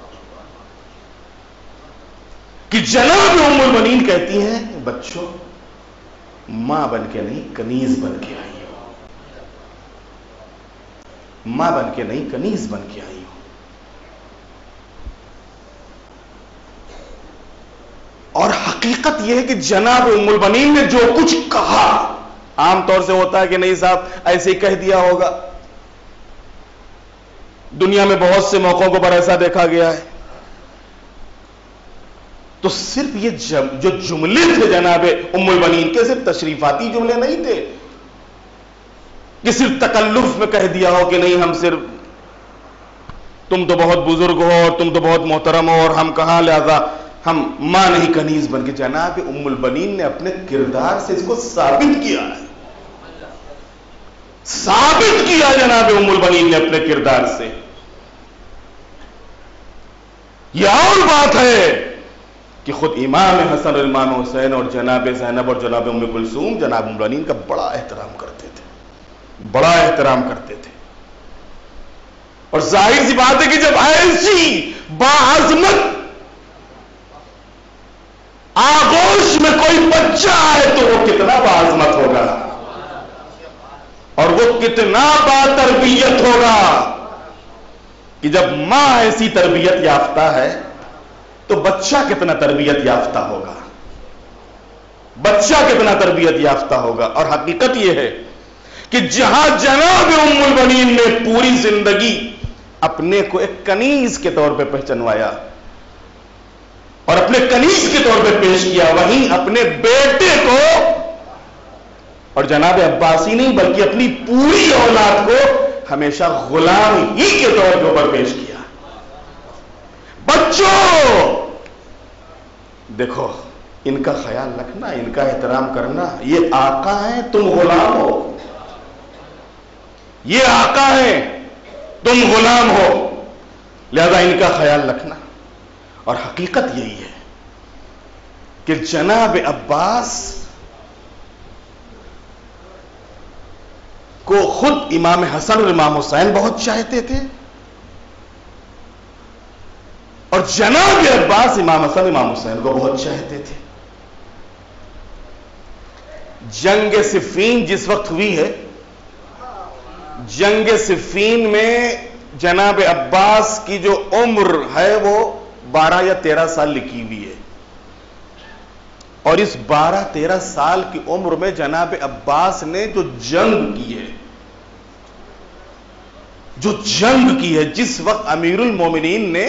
کہ جناب ام البنین کہتی ہیں بچوں ماں بن کے نہیں کنیز بن کے آئی ہو، ماں بن کے نہیں کنیز بن کے آئی ہو۔ اور حقیقت یہ ہے کہ جناب ام البنین نے جو کچھ کہا، عام طور سے ہوتا ہے کہ نہیں صاحب ایسے ہی کہہ دیا ہوگا، دنیا میں بہت سے موقعوں پر ایسا دیکھا گیا ہے، تو صرف یہ جو جملے تھے جناب ام البنین کے، صرف تشریفاتی جملے نہیں تھے کہ صرف تکلف میں کہہ دیا ہو کہ نہیں ہم صرف تم تو بہت بزرگ ہو اور تم تو بہت محترم ہو اور ہم کہاں، لہذا ہم ماں نہیں کنیز بن کے۔ جناب ام البنین نے اپنے کردار سے اس کو ثابت کیا ہے، ثابت کیا جناب ام البنین نے اپنے کردار سے۔ یہ اور بات ہے کہ خود امام حسن اور امام حسین اور جناب زینب اور جناب ام کلثوم جناب ام البنین کا بڑا احترام کرتے تھے، بڑا احترام کرتے تھے۔ اور ظاہر سی بات ہے کہ جب ایسی باعظمت آغوش میں کوئی بچہ آئے تو وہ کتنا باعظمت ہوگا اور وہ کتنا با تربیت ہوگا، کہ جب ماں ایسی تربیت یافتہ ہے تو بچہ کتنا تربیت یافتہ ہوگا، بچہ کتنا تربیت یافتہ ہوگا۔ اور حقیقت یہ ہے کہ جہاں جناب ام البنین نے پوری زندگی اپنے کو ایک کنیز کے طور پہ پہچنوایا اور اپنے کنیز کے طور پہ پیش کیا، وہیں اپنے بیٹے کو اور جناب عباسی نہیں بلکہ اپنی پوری اولاد کو ہمیشہ غلام ہی کے طور کے اوپر پیش کیا. بچوں دیکھو، ان کا خیال رکھنا، ان کا احترام کرنا. یہ آقا ہیں، تم غلام ہو. یہ آقا ہیں، تم غلام ہو. لہذا ان کا خیال رکھنا. اور حقیقت یہی ہے کہ جناب عباس کو خود امام حسن اور امام حسین بہت چاہتے تھے، اور جناب عباس امام حسن امام حسین کو بہت چاہتے تھے. جنگ صفین جس وقت ہوئی ہے، جنگ صفین میں جناب عباس کی جو عمر ہے وہ بارہ یا تیرہ سال لکھی ہوئی ہے. اور اس بارہ تیرہ سال کی عمر میں جناب عباس نے جو جنگ کی ہے، جو جنگ کی ہے، جس وقت امیر المومنین نے،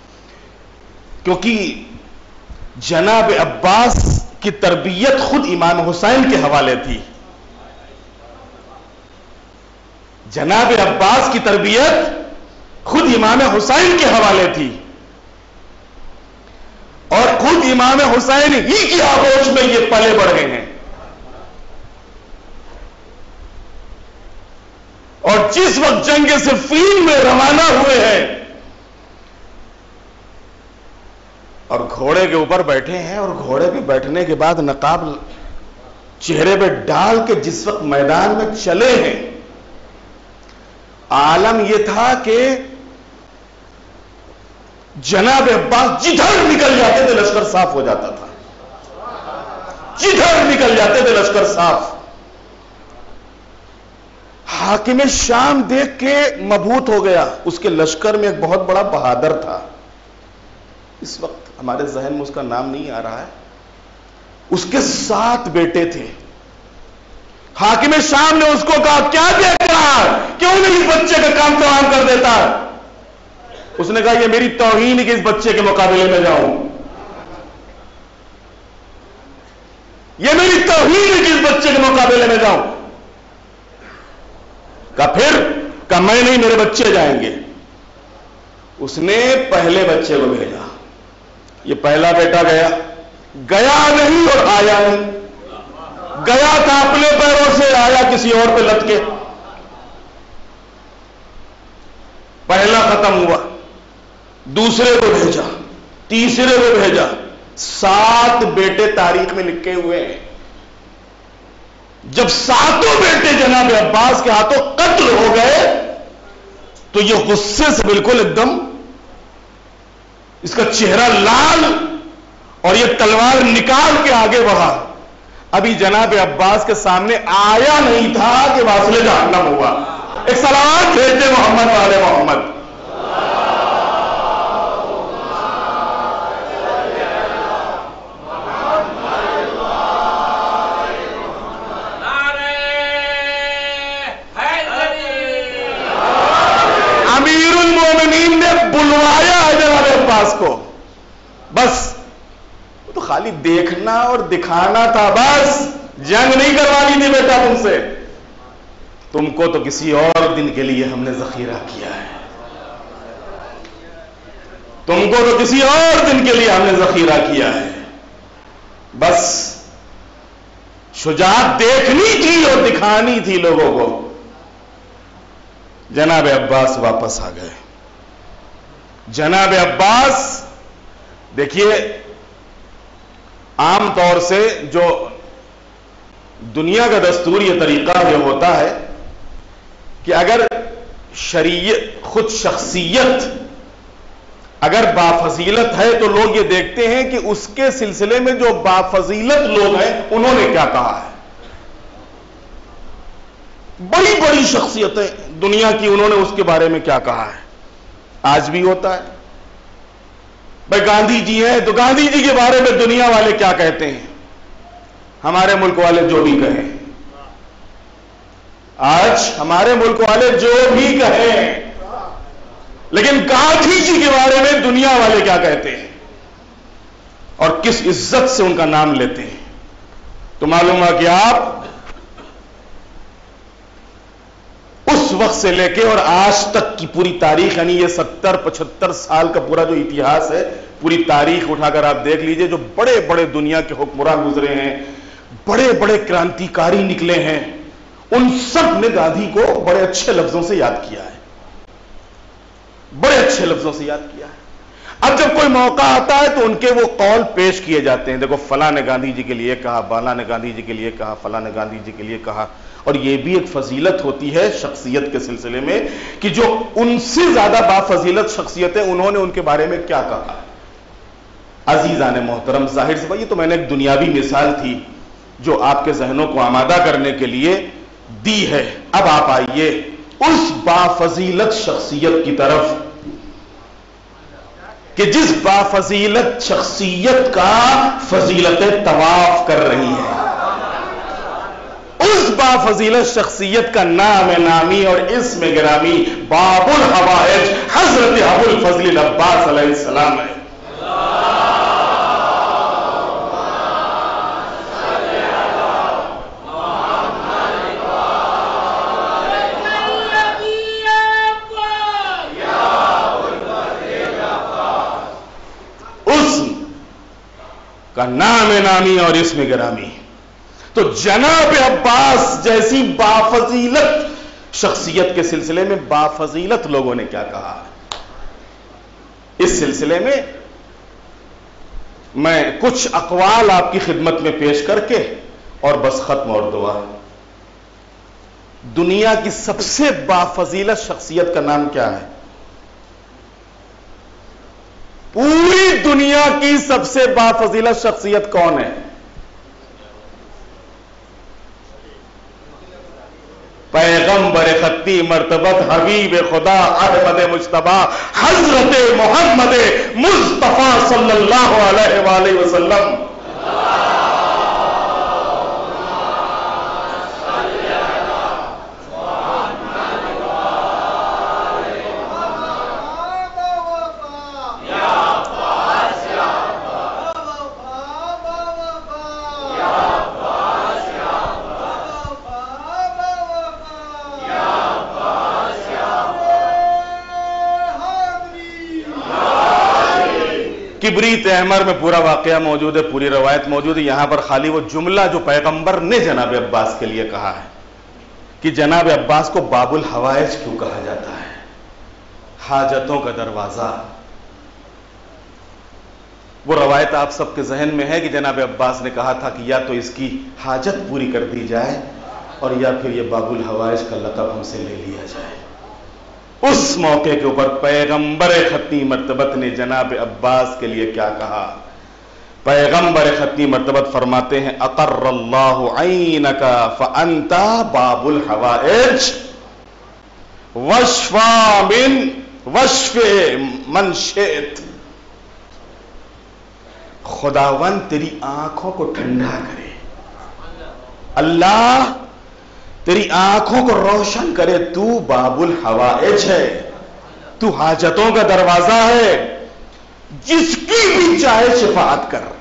کیونکہ جناب عباس کی تربیت خود امام حسین کے حوالے تھی. جناب عباس کی تربیت خود امام حسین کے حوالے تھی، اور خود امام حسین ہی کی آغوش میں یہ پلے بڑھ گئے ہیں. اور جس وقت جنگ صفین میں روانہ ہوئے ہیں اور گھوڑے کے اوپر بیٹھے ہیں، اور گھوڑے پہ بیٹھنے کے بعد نقاب چہرے پہ ڈال کے جس وقت میدان میں چلے ہیں، عالم یہ تھا کہ جناب عباس جدھر نکل جاتے تھے لشکر صاف ہو جاتا تھا. جدھر نکل جاتے تھے لشکر صاف. حاکم شام دیکھ کے مبہوت ہو گیا. اس کے لشکر میں ایک بہت بڑا بہادر تھا، اس وقت ہمارے ذہن میں اس کا نام نہیں آ رہا ہے. اس کے سات بیٹے تھے. حاکم شام نے اس کو کہا کیا دیکھ رہا ہے، کیوں نہیں اس بچے کا کام تمام کر دیتا؟ اس نے کہا یہ میری توہین ہے کہ اس بچے کے مقابلے میں جاؤں. یہ میری توہین ہے کہ اس بچے کے مقابلے میں جاؤں. کہا پھر؟ کہا میں نہیں، میرے بچے جائیں گے. اس نے پہلے بچے کو بھیجا. یہ پہلا بیٹا گیا گیا نہیں اور آیا نہیں. گیا تھا اپنے پیروں سے، آیا کسی اور پہ لٹ کے. پہلا ختم ہوا. دوسرے کو بھیجا، تیسرے کو بھیجا. سات بیٹے تاریخ میں لکھے ہوئے ہیں. جب ساتوں بیٹے جناب عباس کے ہاتھوں قتل ہو گئے تو یہ غصے سے بالکل ایک دم اس کا چہرہ لال، اور یہ تلوار نکال کے آگے بڑھا. ابھی جناب عباس کے سامنے آیا نہیں تھا کہ واصل جہنم ہوا. ایک صلوات بھیج دے محمد والے محمد. امیر المومنین نے بلوایا ہے جناب عباس کو. بس وہ تو خالی دیکھنا اور دکھانا تھا، بس جنگ نہیں کروانی تھی بیٹا تم سے. تم کو تو کسی اور دن کے لیے ہم نے ذخیرہ کیا ہے. تم کو تو کسی اور دن کے لیے ہم نے ذخیرہ کیا ہے. بس شجاعت دیکھنی تھی اور دکھانی تھی لوگوں کو. جناب عباس واپس آ گئے. جناب عباس دیکھیے، عام طور سے جو دنیا کا دستور یہ طریقہ یہ ہوتا ہے کہ اگر شریعت خود شخصیت اگر بافضیلت ہے تو لوگ یہ دیکھتے ہیں کہ اس کے سلسلے میں جو بافضیلت لوگ ہیں انہوں نے کیا کہا ہے. بڑی بڑی شخصیتیں دنیا کی، انہوں نے اس کے بارے میں کیا کہا ہے. آج بھی ہوتا ہے. بھائی گاندھی جی ہیں تو گاندھی جی کے بارے میں دنیا والے کیا کہتے ہیں، ہمارے ملک والے جو بھی کہیں. آج ہمارے ملک والے جو بھی کہیں، لیکن گاندھی جی کے بارے میں دنیا والے کیا کہتے ہیں اور کس عزت سے ان کا نام لیتے ہیں. تو معلوم ہے کہ آپ اس وقت وقت سے لے کے اور آج تک کی پوری تاریخ، یعنی یہ ستر پچہتر سال کا پورا جو اتہاس ہے، پوری تاریخ اٹھا کر آپ دیکھ لیجئے، جو بڑے بڑے دنیا کے حکمراں گزرے ہیں، بڑے بڑے کرانتیکاری نکلے ہیں، ان سب نے گاندھی کو بڑے اچھے لفظوں سے یاد کیا ہے، بڑے اچھے لفظوں سے یاد کیا ہے۔ اب جب کوئی موقع آتا ہے تو ان کے وہ قول پیش کیے جاتے ہیں، دیکھو فلاں نے گاندھی جی کے لیے کہا، بالا نے گاندھی جی کے لیے کہا، فلاں نے گاندھی جی کے لیے کہا۔ اور یہ بھی ایک فضیلت ہوتی ہے شخصیت کے سلسلے میں کہ جو ان سے زیادہ بافضیلت شخصیتیں، انہوں نے ان کے بارے میں کیا کہا۔ عزیزان محترم، ظاہر سے بھائی یہ تو میں نے ایک دنیاوی مثال تھی جو آپ کے ذہنوں کو آمادہ کرنے کے لیے دی ہے۔ اب آپ آئیے اس بافضیلت شخصیت کی طرف کہ جس بافضیلت شخصیت کا فضیلت طواف کر رہی ہے، اس بافضیلت شخصیت کا نام نامی اور اسم گرامی باب الحوائج حضرت ابو الفضل العباس علیہ السلام ہے۔ کا نام نامی اور اسم گرامی، تو جناب عباس جیسی بافضیلت شخصیت کے سلسلے میں بافضیلت لوگوں نے کیا کہا ہے، اس سلسلے میں میں کچھ اقوال آپ کی خدمت میں پیش کر کے اور بس ختم اور دعا۔ دنیا کی سب سے بافضیلت شخصیت کا نام کیا ہے؟ پوری دنیا کی سب سے بافضیلت شخصیت کون ہے؟ پیغمبر خطی مرتبت حبیب خدا احمد مجتبی حضرت محمد مصطفیٰ صلی اللہ علیہ وآلہ وسلم۔ کبریت احمر میں پورا واقعہ موجود ہے، پوری روایت موجود ہے، یہاں پر خالی وہ جملہ جو پیغمبر نے جناب عباس کے لیے کہا ہے کہ جناب عباس کو باب الحوائج کیوں کہا جاتا ہے، حاجتوں کا دروازہ۔ وہ روایت آپ سب کے ذہن میں ہے کہ جناب عباس نے کہا تھا کہ یا تو اس کی حاجت پوری کر دی جائے اور یا پھر یہ باب الحوائج کا لقب ہم سے لے لیا جائے۔ اس موقع کے اوپر پیغمبر ختمی مرتبت نے جناب عباس کے لیے کیا کہا؟ پیغمبر ختمی مرتبت فرماتے ہیں اقر اللہ عینک فانت باب الحوائج وشفا من وشف من شئت۔ خداوند تیری آنکھوں کو ٹھنڈا کرے، اللہ تیری آنکھوں کو روشن کرے، تو باب الحوائج ہے، تو حاجتوں کا دروازہ ہے، جس کی بھی چاہے شفاعت کر،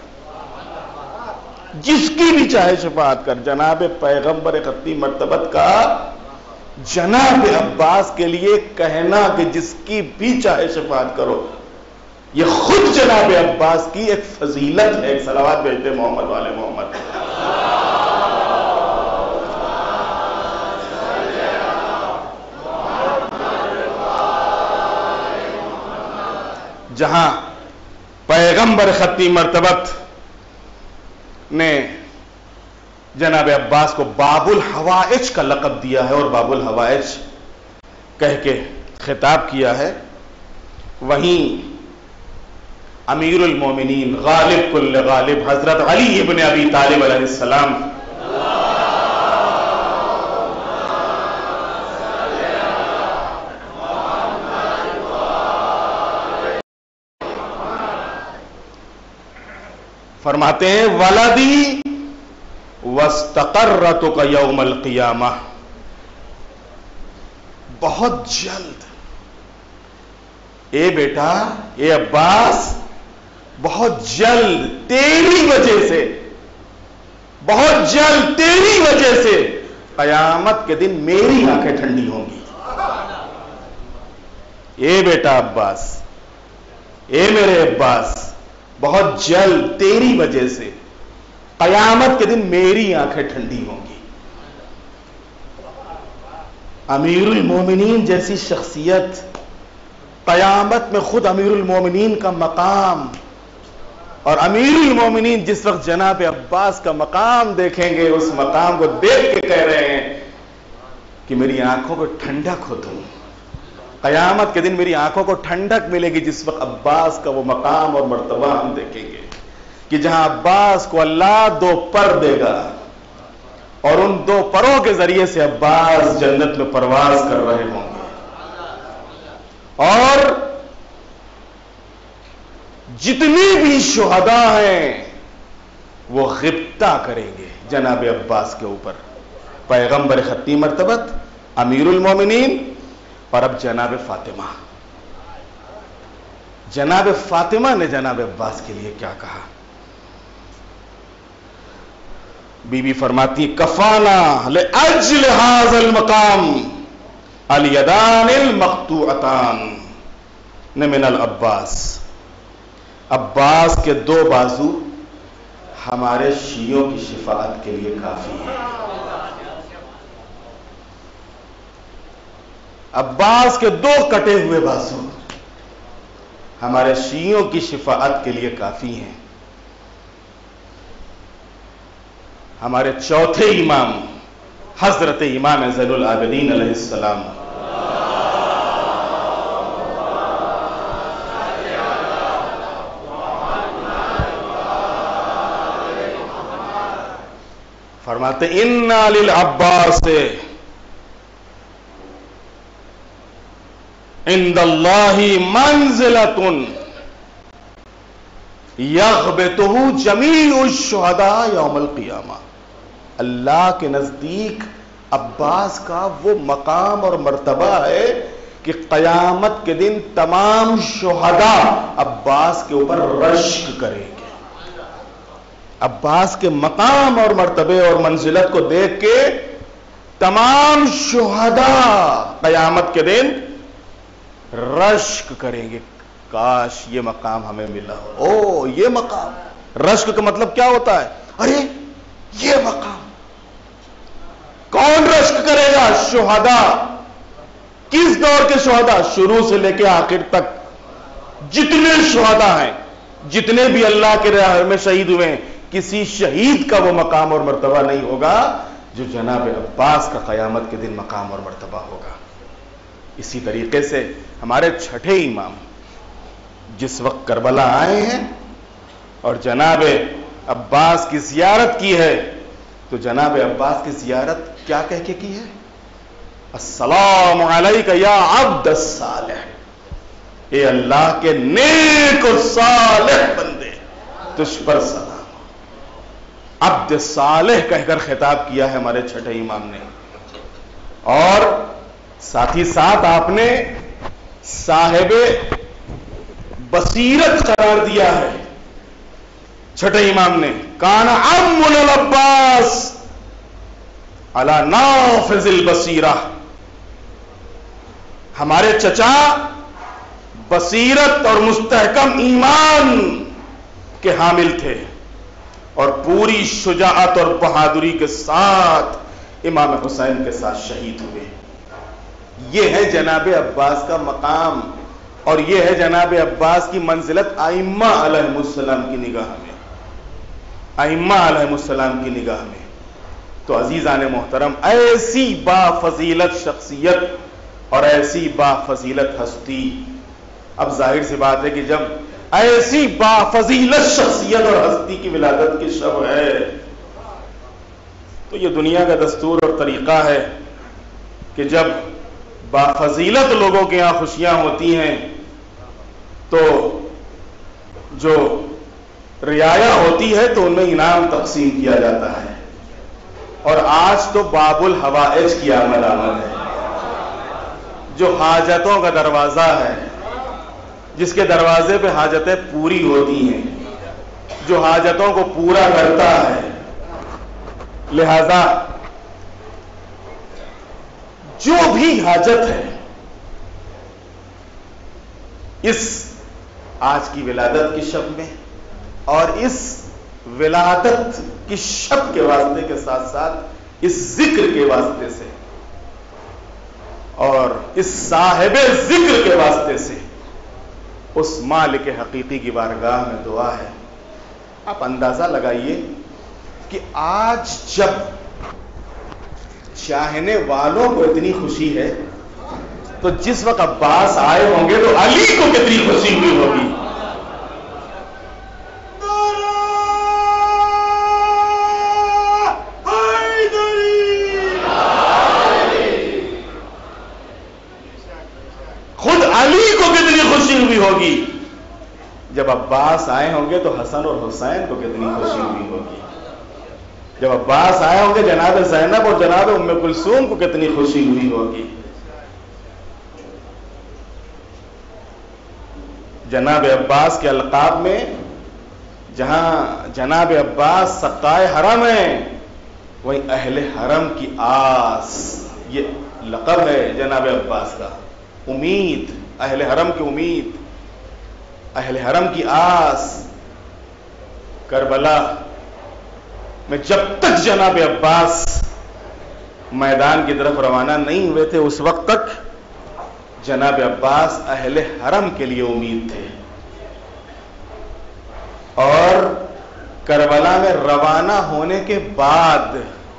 جس کی بھی چاہے شفاعت کر۔ جناب پیغمبر ختمی مرتبت کا جناب عباس کے لیے کہنا کہ جس کی بھی چاہے شفاعت کرو، یہ خود جناب عباس کی ایک فضیلت ہے۔ ایک صلوات بھیجتے محمد والے محمد۔ جہاں پیغمبر ختمی مرتبت نے جناب عباس کو باب الحوائج کا لقب دیا ہے اور باب الحوائج کہہ کے خطاب کیا ہے، وہیں امیر المومنین غالب کل غالب حضرت علی ابن ابی طالب علیہ السلام فرماتے ہیں ولدی واستقرتک یوم القیامہ، بہت جلد اے بیٹا، اے عباس، بہت جلد تیری وجہ سے، بہت جلد تیری وجہ سے قیامت کے دن میری آنکھیں ٹھنڈی ہوں گی۔ اے بیٹا عباس، اے میرے عباس، بہت جلد تیری وجہ سے قیامت کے دن میری آنکھیں ٹھنڈی ہوں گی۔ امیر المومنین جیسی شخصیت، قیامت میں خود امیر المومنین کا مقام، اور امیر المومنین جس وقت جناب عباس کا مقام دیکھیں گے، اس مقام کو دیکھ کے کہہ رہے ہیں کہ میری آنکھوں کو ٹھنڈک ہو تم۔ قیامت کے دن میری آنکھوں کو ٹھنڈک ملے گی جس وقت عباس کا وہ مقام اور مرتبہ ہم دیکھیں گے کہ جہاں عباس کو اللہ دو پر دے گا، اور ان دو پروں کے ذریعے سے عباس جنت میں پرواز کر رہے ہوں گے، اور جتنی بھی شہداء ہیں وہ غبطہ کریں گے جناب عباس کے اوپر۔ پیغمبر ختمی مرتبت، امیر المومنین، اور اب جناب فاطمہ۔ جناب فاطمہ نے جناب عباس کے لیے کیا کہا؟ بی بی فرماتی کفانا لأجل هذا المقام الیدان المقطوعتان من العباس۔ عباس کے دو بازو ہمارے شیعوں کی شفاعت کے لیے کافی ہے۔ عباس کے دو کٹے ہوئے بازو ہمارے شیعوں کی شفاعت کے لیے کافی ہیں۔ ہمارے چوتھے امام حضرت امام زین العابدین علیہ السلام فرماتے انا للعباس عند اللہ منزلۃ یغبطہ جمیع الشہداء یوم القیامہ۔ اللہ کے نزدیک عباس کا وہ مقام اور مرتبہ ہے کہ قیامت کے دن تمام شہداء عباس کے اوپر رشک کریں گے۔ عباس کے مقام اور مرتبے اور منزلت کو دیکھ کے تمام شہداء قیامت کے دن رشک کریں گے، کاش یہ مقام ہمیں ملا ہو۔ او یہ مقام، رشک کا مطلب کیا ہوتا ہے؟ ارے یہ مقام کون رشک کرے گا؟ شہداء۔ کس دور کے شہداء؟ شروع سے لے کے آخر تک جتنے شہداء ہیں، جتنے بھی اللہ کے راہ میں شہید ہوئے ہیں، کسی شہید کا وہ مقام اور مرتبہ نہیں ہوگا جو جناب عباس کا قیامت کے دن مقام اور مرتبہ ہوگا۔ اسی طریقے سے ہمارے چھٹے امام جس وقت کربلا آئے ہیں اور جناب عباس کی زیارت کی ہے، تو جناب عباس کی زیارت کیا کہہ کے کی ہے؟ السلام علیکہ یا عبد الصالح، اے اللہ کے نیک و صالح بندے، تجھ پر سلام۔ عبد صالح کہہ کر خطاب کیا ہے ہمارے چھٹے امام نے، اور ساتھ ہی ساتھ آپ نے صاحب بصیرت قرار دیا ہے چھٹے امام نے۔ کان عمنا العباس علی نافذ البصیرہ، ہمارے چچا بصیرت اور مستحکم ایمان کے حامل تھے، اور پوری شجاعت اور بہادری کے ساتھ امام حسین کے ساتھ شہید ہوئے۔ یہ ہے جناب عباس کا مقام، اور یہ ہے جناب عباس کی منزلت ائمہ علیہ السلام کی نگاہ میں، ائمہ علیہ السلام کی نگاہ میں۔ تو عزیزان محترم، ایسی با فضیلت شخصیت اور ایسی با فضیلت ہستی، اب ظاہر سی بات ہے کہ جب ایسی با فضیلت شخصیت اور ہستی کی ولادت کی شب ہے، تو یہ دنیا کا دستور اور طریقہ ہے کہ جب با فضیلت لوگوں کے یہاں خوشیاں ہوتی ہیں تو جو رعایا ہوتی ہے تو ان میں انعام تقسیم کیا جاتا ہے، اور آج تو باب الحوائج کی آمد آمد ہے، جو حاجتوں کا دروازہ ہے، جس کے دروازے پہ حاجتیں پوری ہوتی ہیں، جو حاجتوں کو پورا کرتا ہے۔ لہذا جو بھی حاجت ہے اس آج کی ولادت کی شب میں اور اس ولادت کی شب کے واسطے کے ساتھ ساتھ اس ذکر کے واسطے سے اور اس صاحب ذکر کے واسطے سے اس مالک حقیقی کی بارگاہ میں دعا ہے. آپ اندازہ لگائیے کہ آج جب چاہنے والوں کو اتنی خوشی ہے تو جس وقت عباس آئے ہوں گے تو علی کو کتنی خوشی ہوئی ہوگی. خود علی کو کتنی خوشی ہوئی ہوگی. جب عباس آئے ہوں گے تو حسن اور حسین کو کتنی خوشی ہوئی ہوگی. جب عباس آئے ہوں گے جناب زینب اور جناب ام کلثوم کو کتنی خوشی ہوئی ہوگی. جناب عباس کے القاب میں جہاں جناب عباس سقائے حرم ہیں وہیں اہل حرم کی آس، یہ لقب ہے جناب عباس کا. امید، اہل حرم کی امید، اہل حرم کی آس. کربلا میں جب تک جناب عباس میدان کی طرف روانہ نہیں ہوئے تھے اس وقت تک جناب عباس اہل حرم کے لیے امید تھے، اور کربلا میں روانہ ہونے کے بعد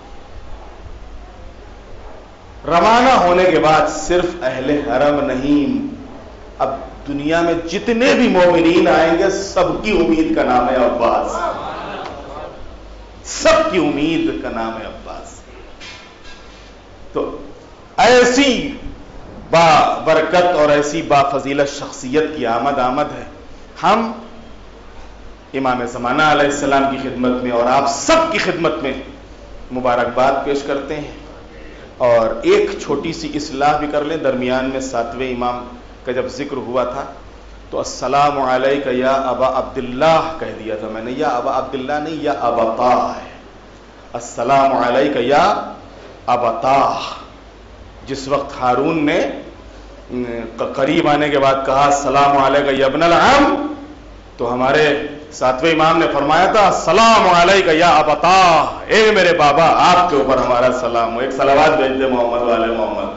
روانہ ہونے کے بعد صرف اہل حرم نہیں، اب دنیا میں جتنے بھی مومنین آئیں گے سب کی امید کا نام ہے عباس. سب کی امید کا نام ہے عباس. تو ایسی با برکت اور ایسی با فضیلت شخصیت کی آمد آمد ہے. ہم امام زمانہ علیہ السلام کی خدمت میں اور آپ سب کی خدمت میں مبارکباد پیش کرتے ہیں. اور ایک چھوٹی سی اصلاح بھی کر لیں. درمیان میں ساتویں امام کا جب ذکر ہوا تھا تو السلام علیک یا ابا عبداللہ کہہ دیا تھا میں نے. یا ابا عبداللہ نہیں، یا ابتا ہے. السلام علیک یا ابتا. جس وقت ہارون نے قریب آنے کے بعد کہا السلام علیک یا ابن العم، تو ہمارے ساتویں امام نے فرمایا تھا السلام علیک یا ابتا، اے میرے بابا آپ کے اوپر ہمارا سلام ہو. ایک صلوات بھیج دے محمد والے محمد.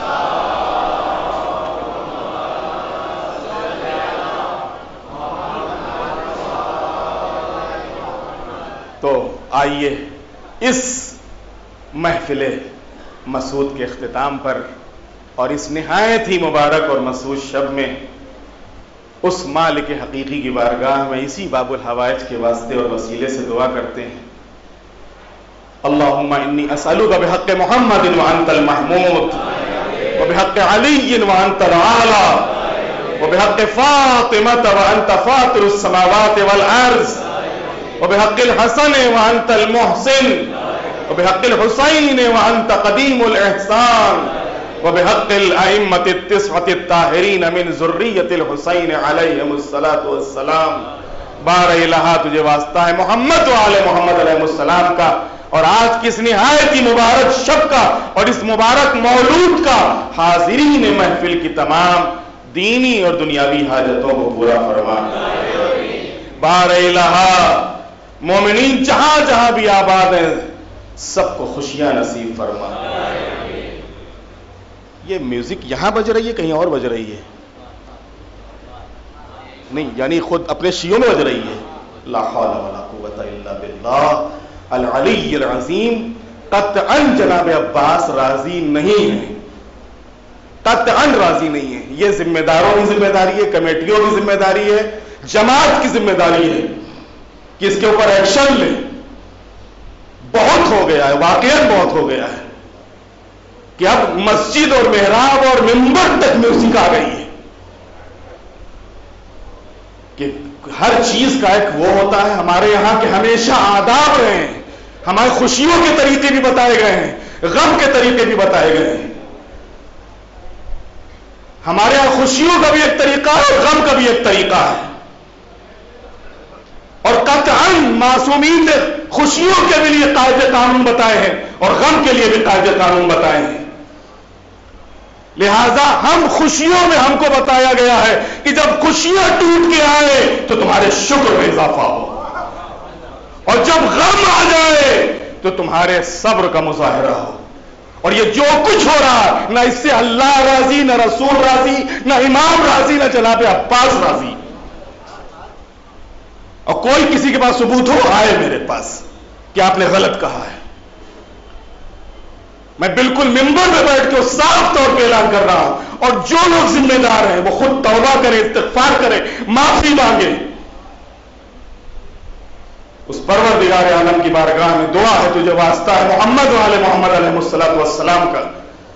تو آئیے اس محفل مسعود کے اختتام پر اور اس نہایت ہی مبارک اور مسعود شب میں اس مالک حقیقی کی بارگاہ میں اسی باب الحوائج کے واسطے اور وسیلے سے دعا کرتے ہیں. اللہم انی اسألک بحق محمد وانت المحمود وبحق علی وانت العالی وبحق فاطمة وانت فاطر السماوات والارض وبحق الحسن وانت المحسن وبحق الحسین وانت قدیم الاحسان وبحق الائمة التسعة الطاہرین من ذریۃ الحسین علیہم الصلاۃ والسلام. بار الہ تجھے واسطہ ہے محمد و آل محمد علیہ السلام کا اور آج کی اس نہایت ہی مبارک شب کا اور اس مبارک مولود کا حاضرین محفل کی تمام دینی اور دنیاوی حاجتوں کو پورا فرما. بار الہ مومنین جہاں جہاں بھی آباد ہیں سب کو خوشیاں نصیب فرما. یہ میوزک یہاں بج رہی ہے کہیں اور بج رہی ہے؟ نہیں، یعنی خود اپنے شیعوں میں بج رہی ہے. لا حول ولا قوت الا باللہ العلی العظیم. قطعا جناب عباس راضی نہیں ہے، قطعا راضی نہیں ہے. یہ ذمہ داروں کی ذمہ داری ہے، کمیٹیوں کی ذمہ داری ہے، جماعت کی ذمہ داری ہے کہ اس کے اوپر ایکشن لیں. بہت ہو گیا ہے، واقعاً بہت ہو گیا ہے کہ اب مسجد اور محراب اور منبر تک میوزک آ گئی ہے کہ ہر چیز کا ایک وہ ہوتا ہے. ہمارے یہاں کے ہمیشہ آداب رہے ہیں، ہمارے خوشیوں کے طریقے بھی بتائے گئے ہیں، غم کے طریقے بھی بتائے گئے ہیں. ہمارے یہاں خوشیوں کا بھی ایک طریقہ ہے اور غم کا بھی ایک طریقہ ہے. اور قطعاً معصومین نے خوشیوں کے بھی لیے قاعدے قانون بتائے ہیں اور غم کے لیے بھی قاعدے قانون بتائے ہیں. لہذا ہم خوشیوں میں ہم کو بتایا گیا ہے کہ جب خوشیاں ٹوٹ کے آئے تو تمہارے شکر میں اضافہ ہو، اور جب غم آ جائے تو تمہارے صبر کا مظاہرہ ہو. اور یہ جو کچھ ہو رہا، نہ اس سے اللہ راضی، نہ رسول راضی، نہ امام راضی، نہ جناب عباس راضی. اور کوئی کسی کے پاس ثبوت ہو آئے میرے پاس کہ آپ نے غلط کہا ہے. میں بالکل ممبر میں بیٹھ کے صاف طور پہ اعلان کر رہا ہوں، اور جو لوگ ذمہ دار ہیں وہ خود توبہ کریں، استغفار کریں، معافی مانگیں. اس پروردگار عالم کی بارگاہ میں دعا ہے، تجھے واسطہ ہے محمد والے محمد علیہ الصلوۃ والسلام کا،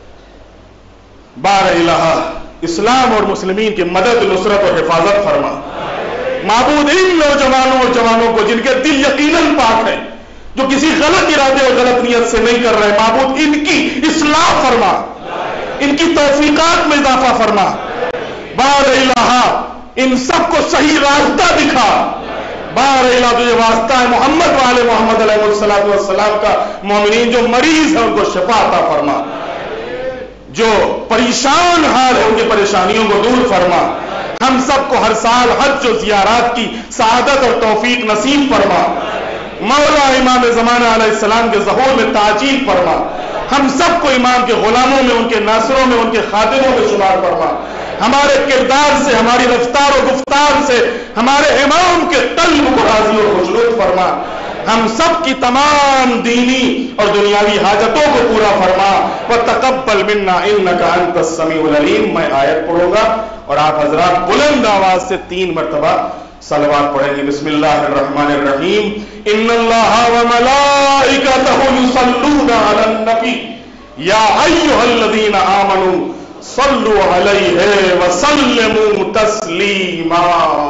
بار الہ اسلام اور مسلمین کی مدد، نصرت اور حفاظت فرما. معبود ان نوجوانوں اور جوانوں کو جن کے دل یقیناً پاک ہیں، جو کسی غلط ارادے اور غلط نیت سے نہیں کر رہے، معبود ان کی اصلاح فرما، ان کی توفیقات میں اضافہ فرما. بار الہ ان سب کو صحیح راستہ دکھا. بار الہ تجھے واسطہ ہے محمد والے محمد علیہ الصلوۃ والسلام کا، مومنین جو مریض ہیں ان کو شفا عطا فرما، جو پریشان حال ہیں ان کی پریشانیوں کو دور فرما. ہم سب کو ہر سال حج و زیارات کی سعادت اور توفیق نصیب فرما. مولا امام زمانہ علیہ السلام کے ظہور میں تعجیل فرما. ہم سب کو امام کے غلاموں میں، ان کے ناصروں میں، ان کے خادموں میں شمار فرما. ہمارے کردار سے، ہماری رفتار و گفتار سے ہمارے امام کے قلب کو راضی اور خوشنود فرما. ہم سب کی تمام دینی اور دنیاوی حاجتوں کو پورا فرما. وتقبل منا انک انت السمیع العلیم. میں آیت پڑھوں گا اور آپ حضرات بلند آواز سے تین مرتبہ صلوات پڑھیں گے. بسم اللہ الرحمن الرحیم. ان اللہ وملائکتہ یصلون علی النبی یا ایھا الذین آمنوا صلوا علیہ وسلموا تسلیما.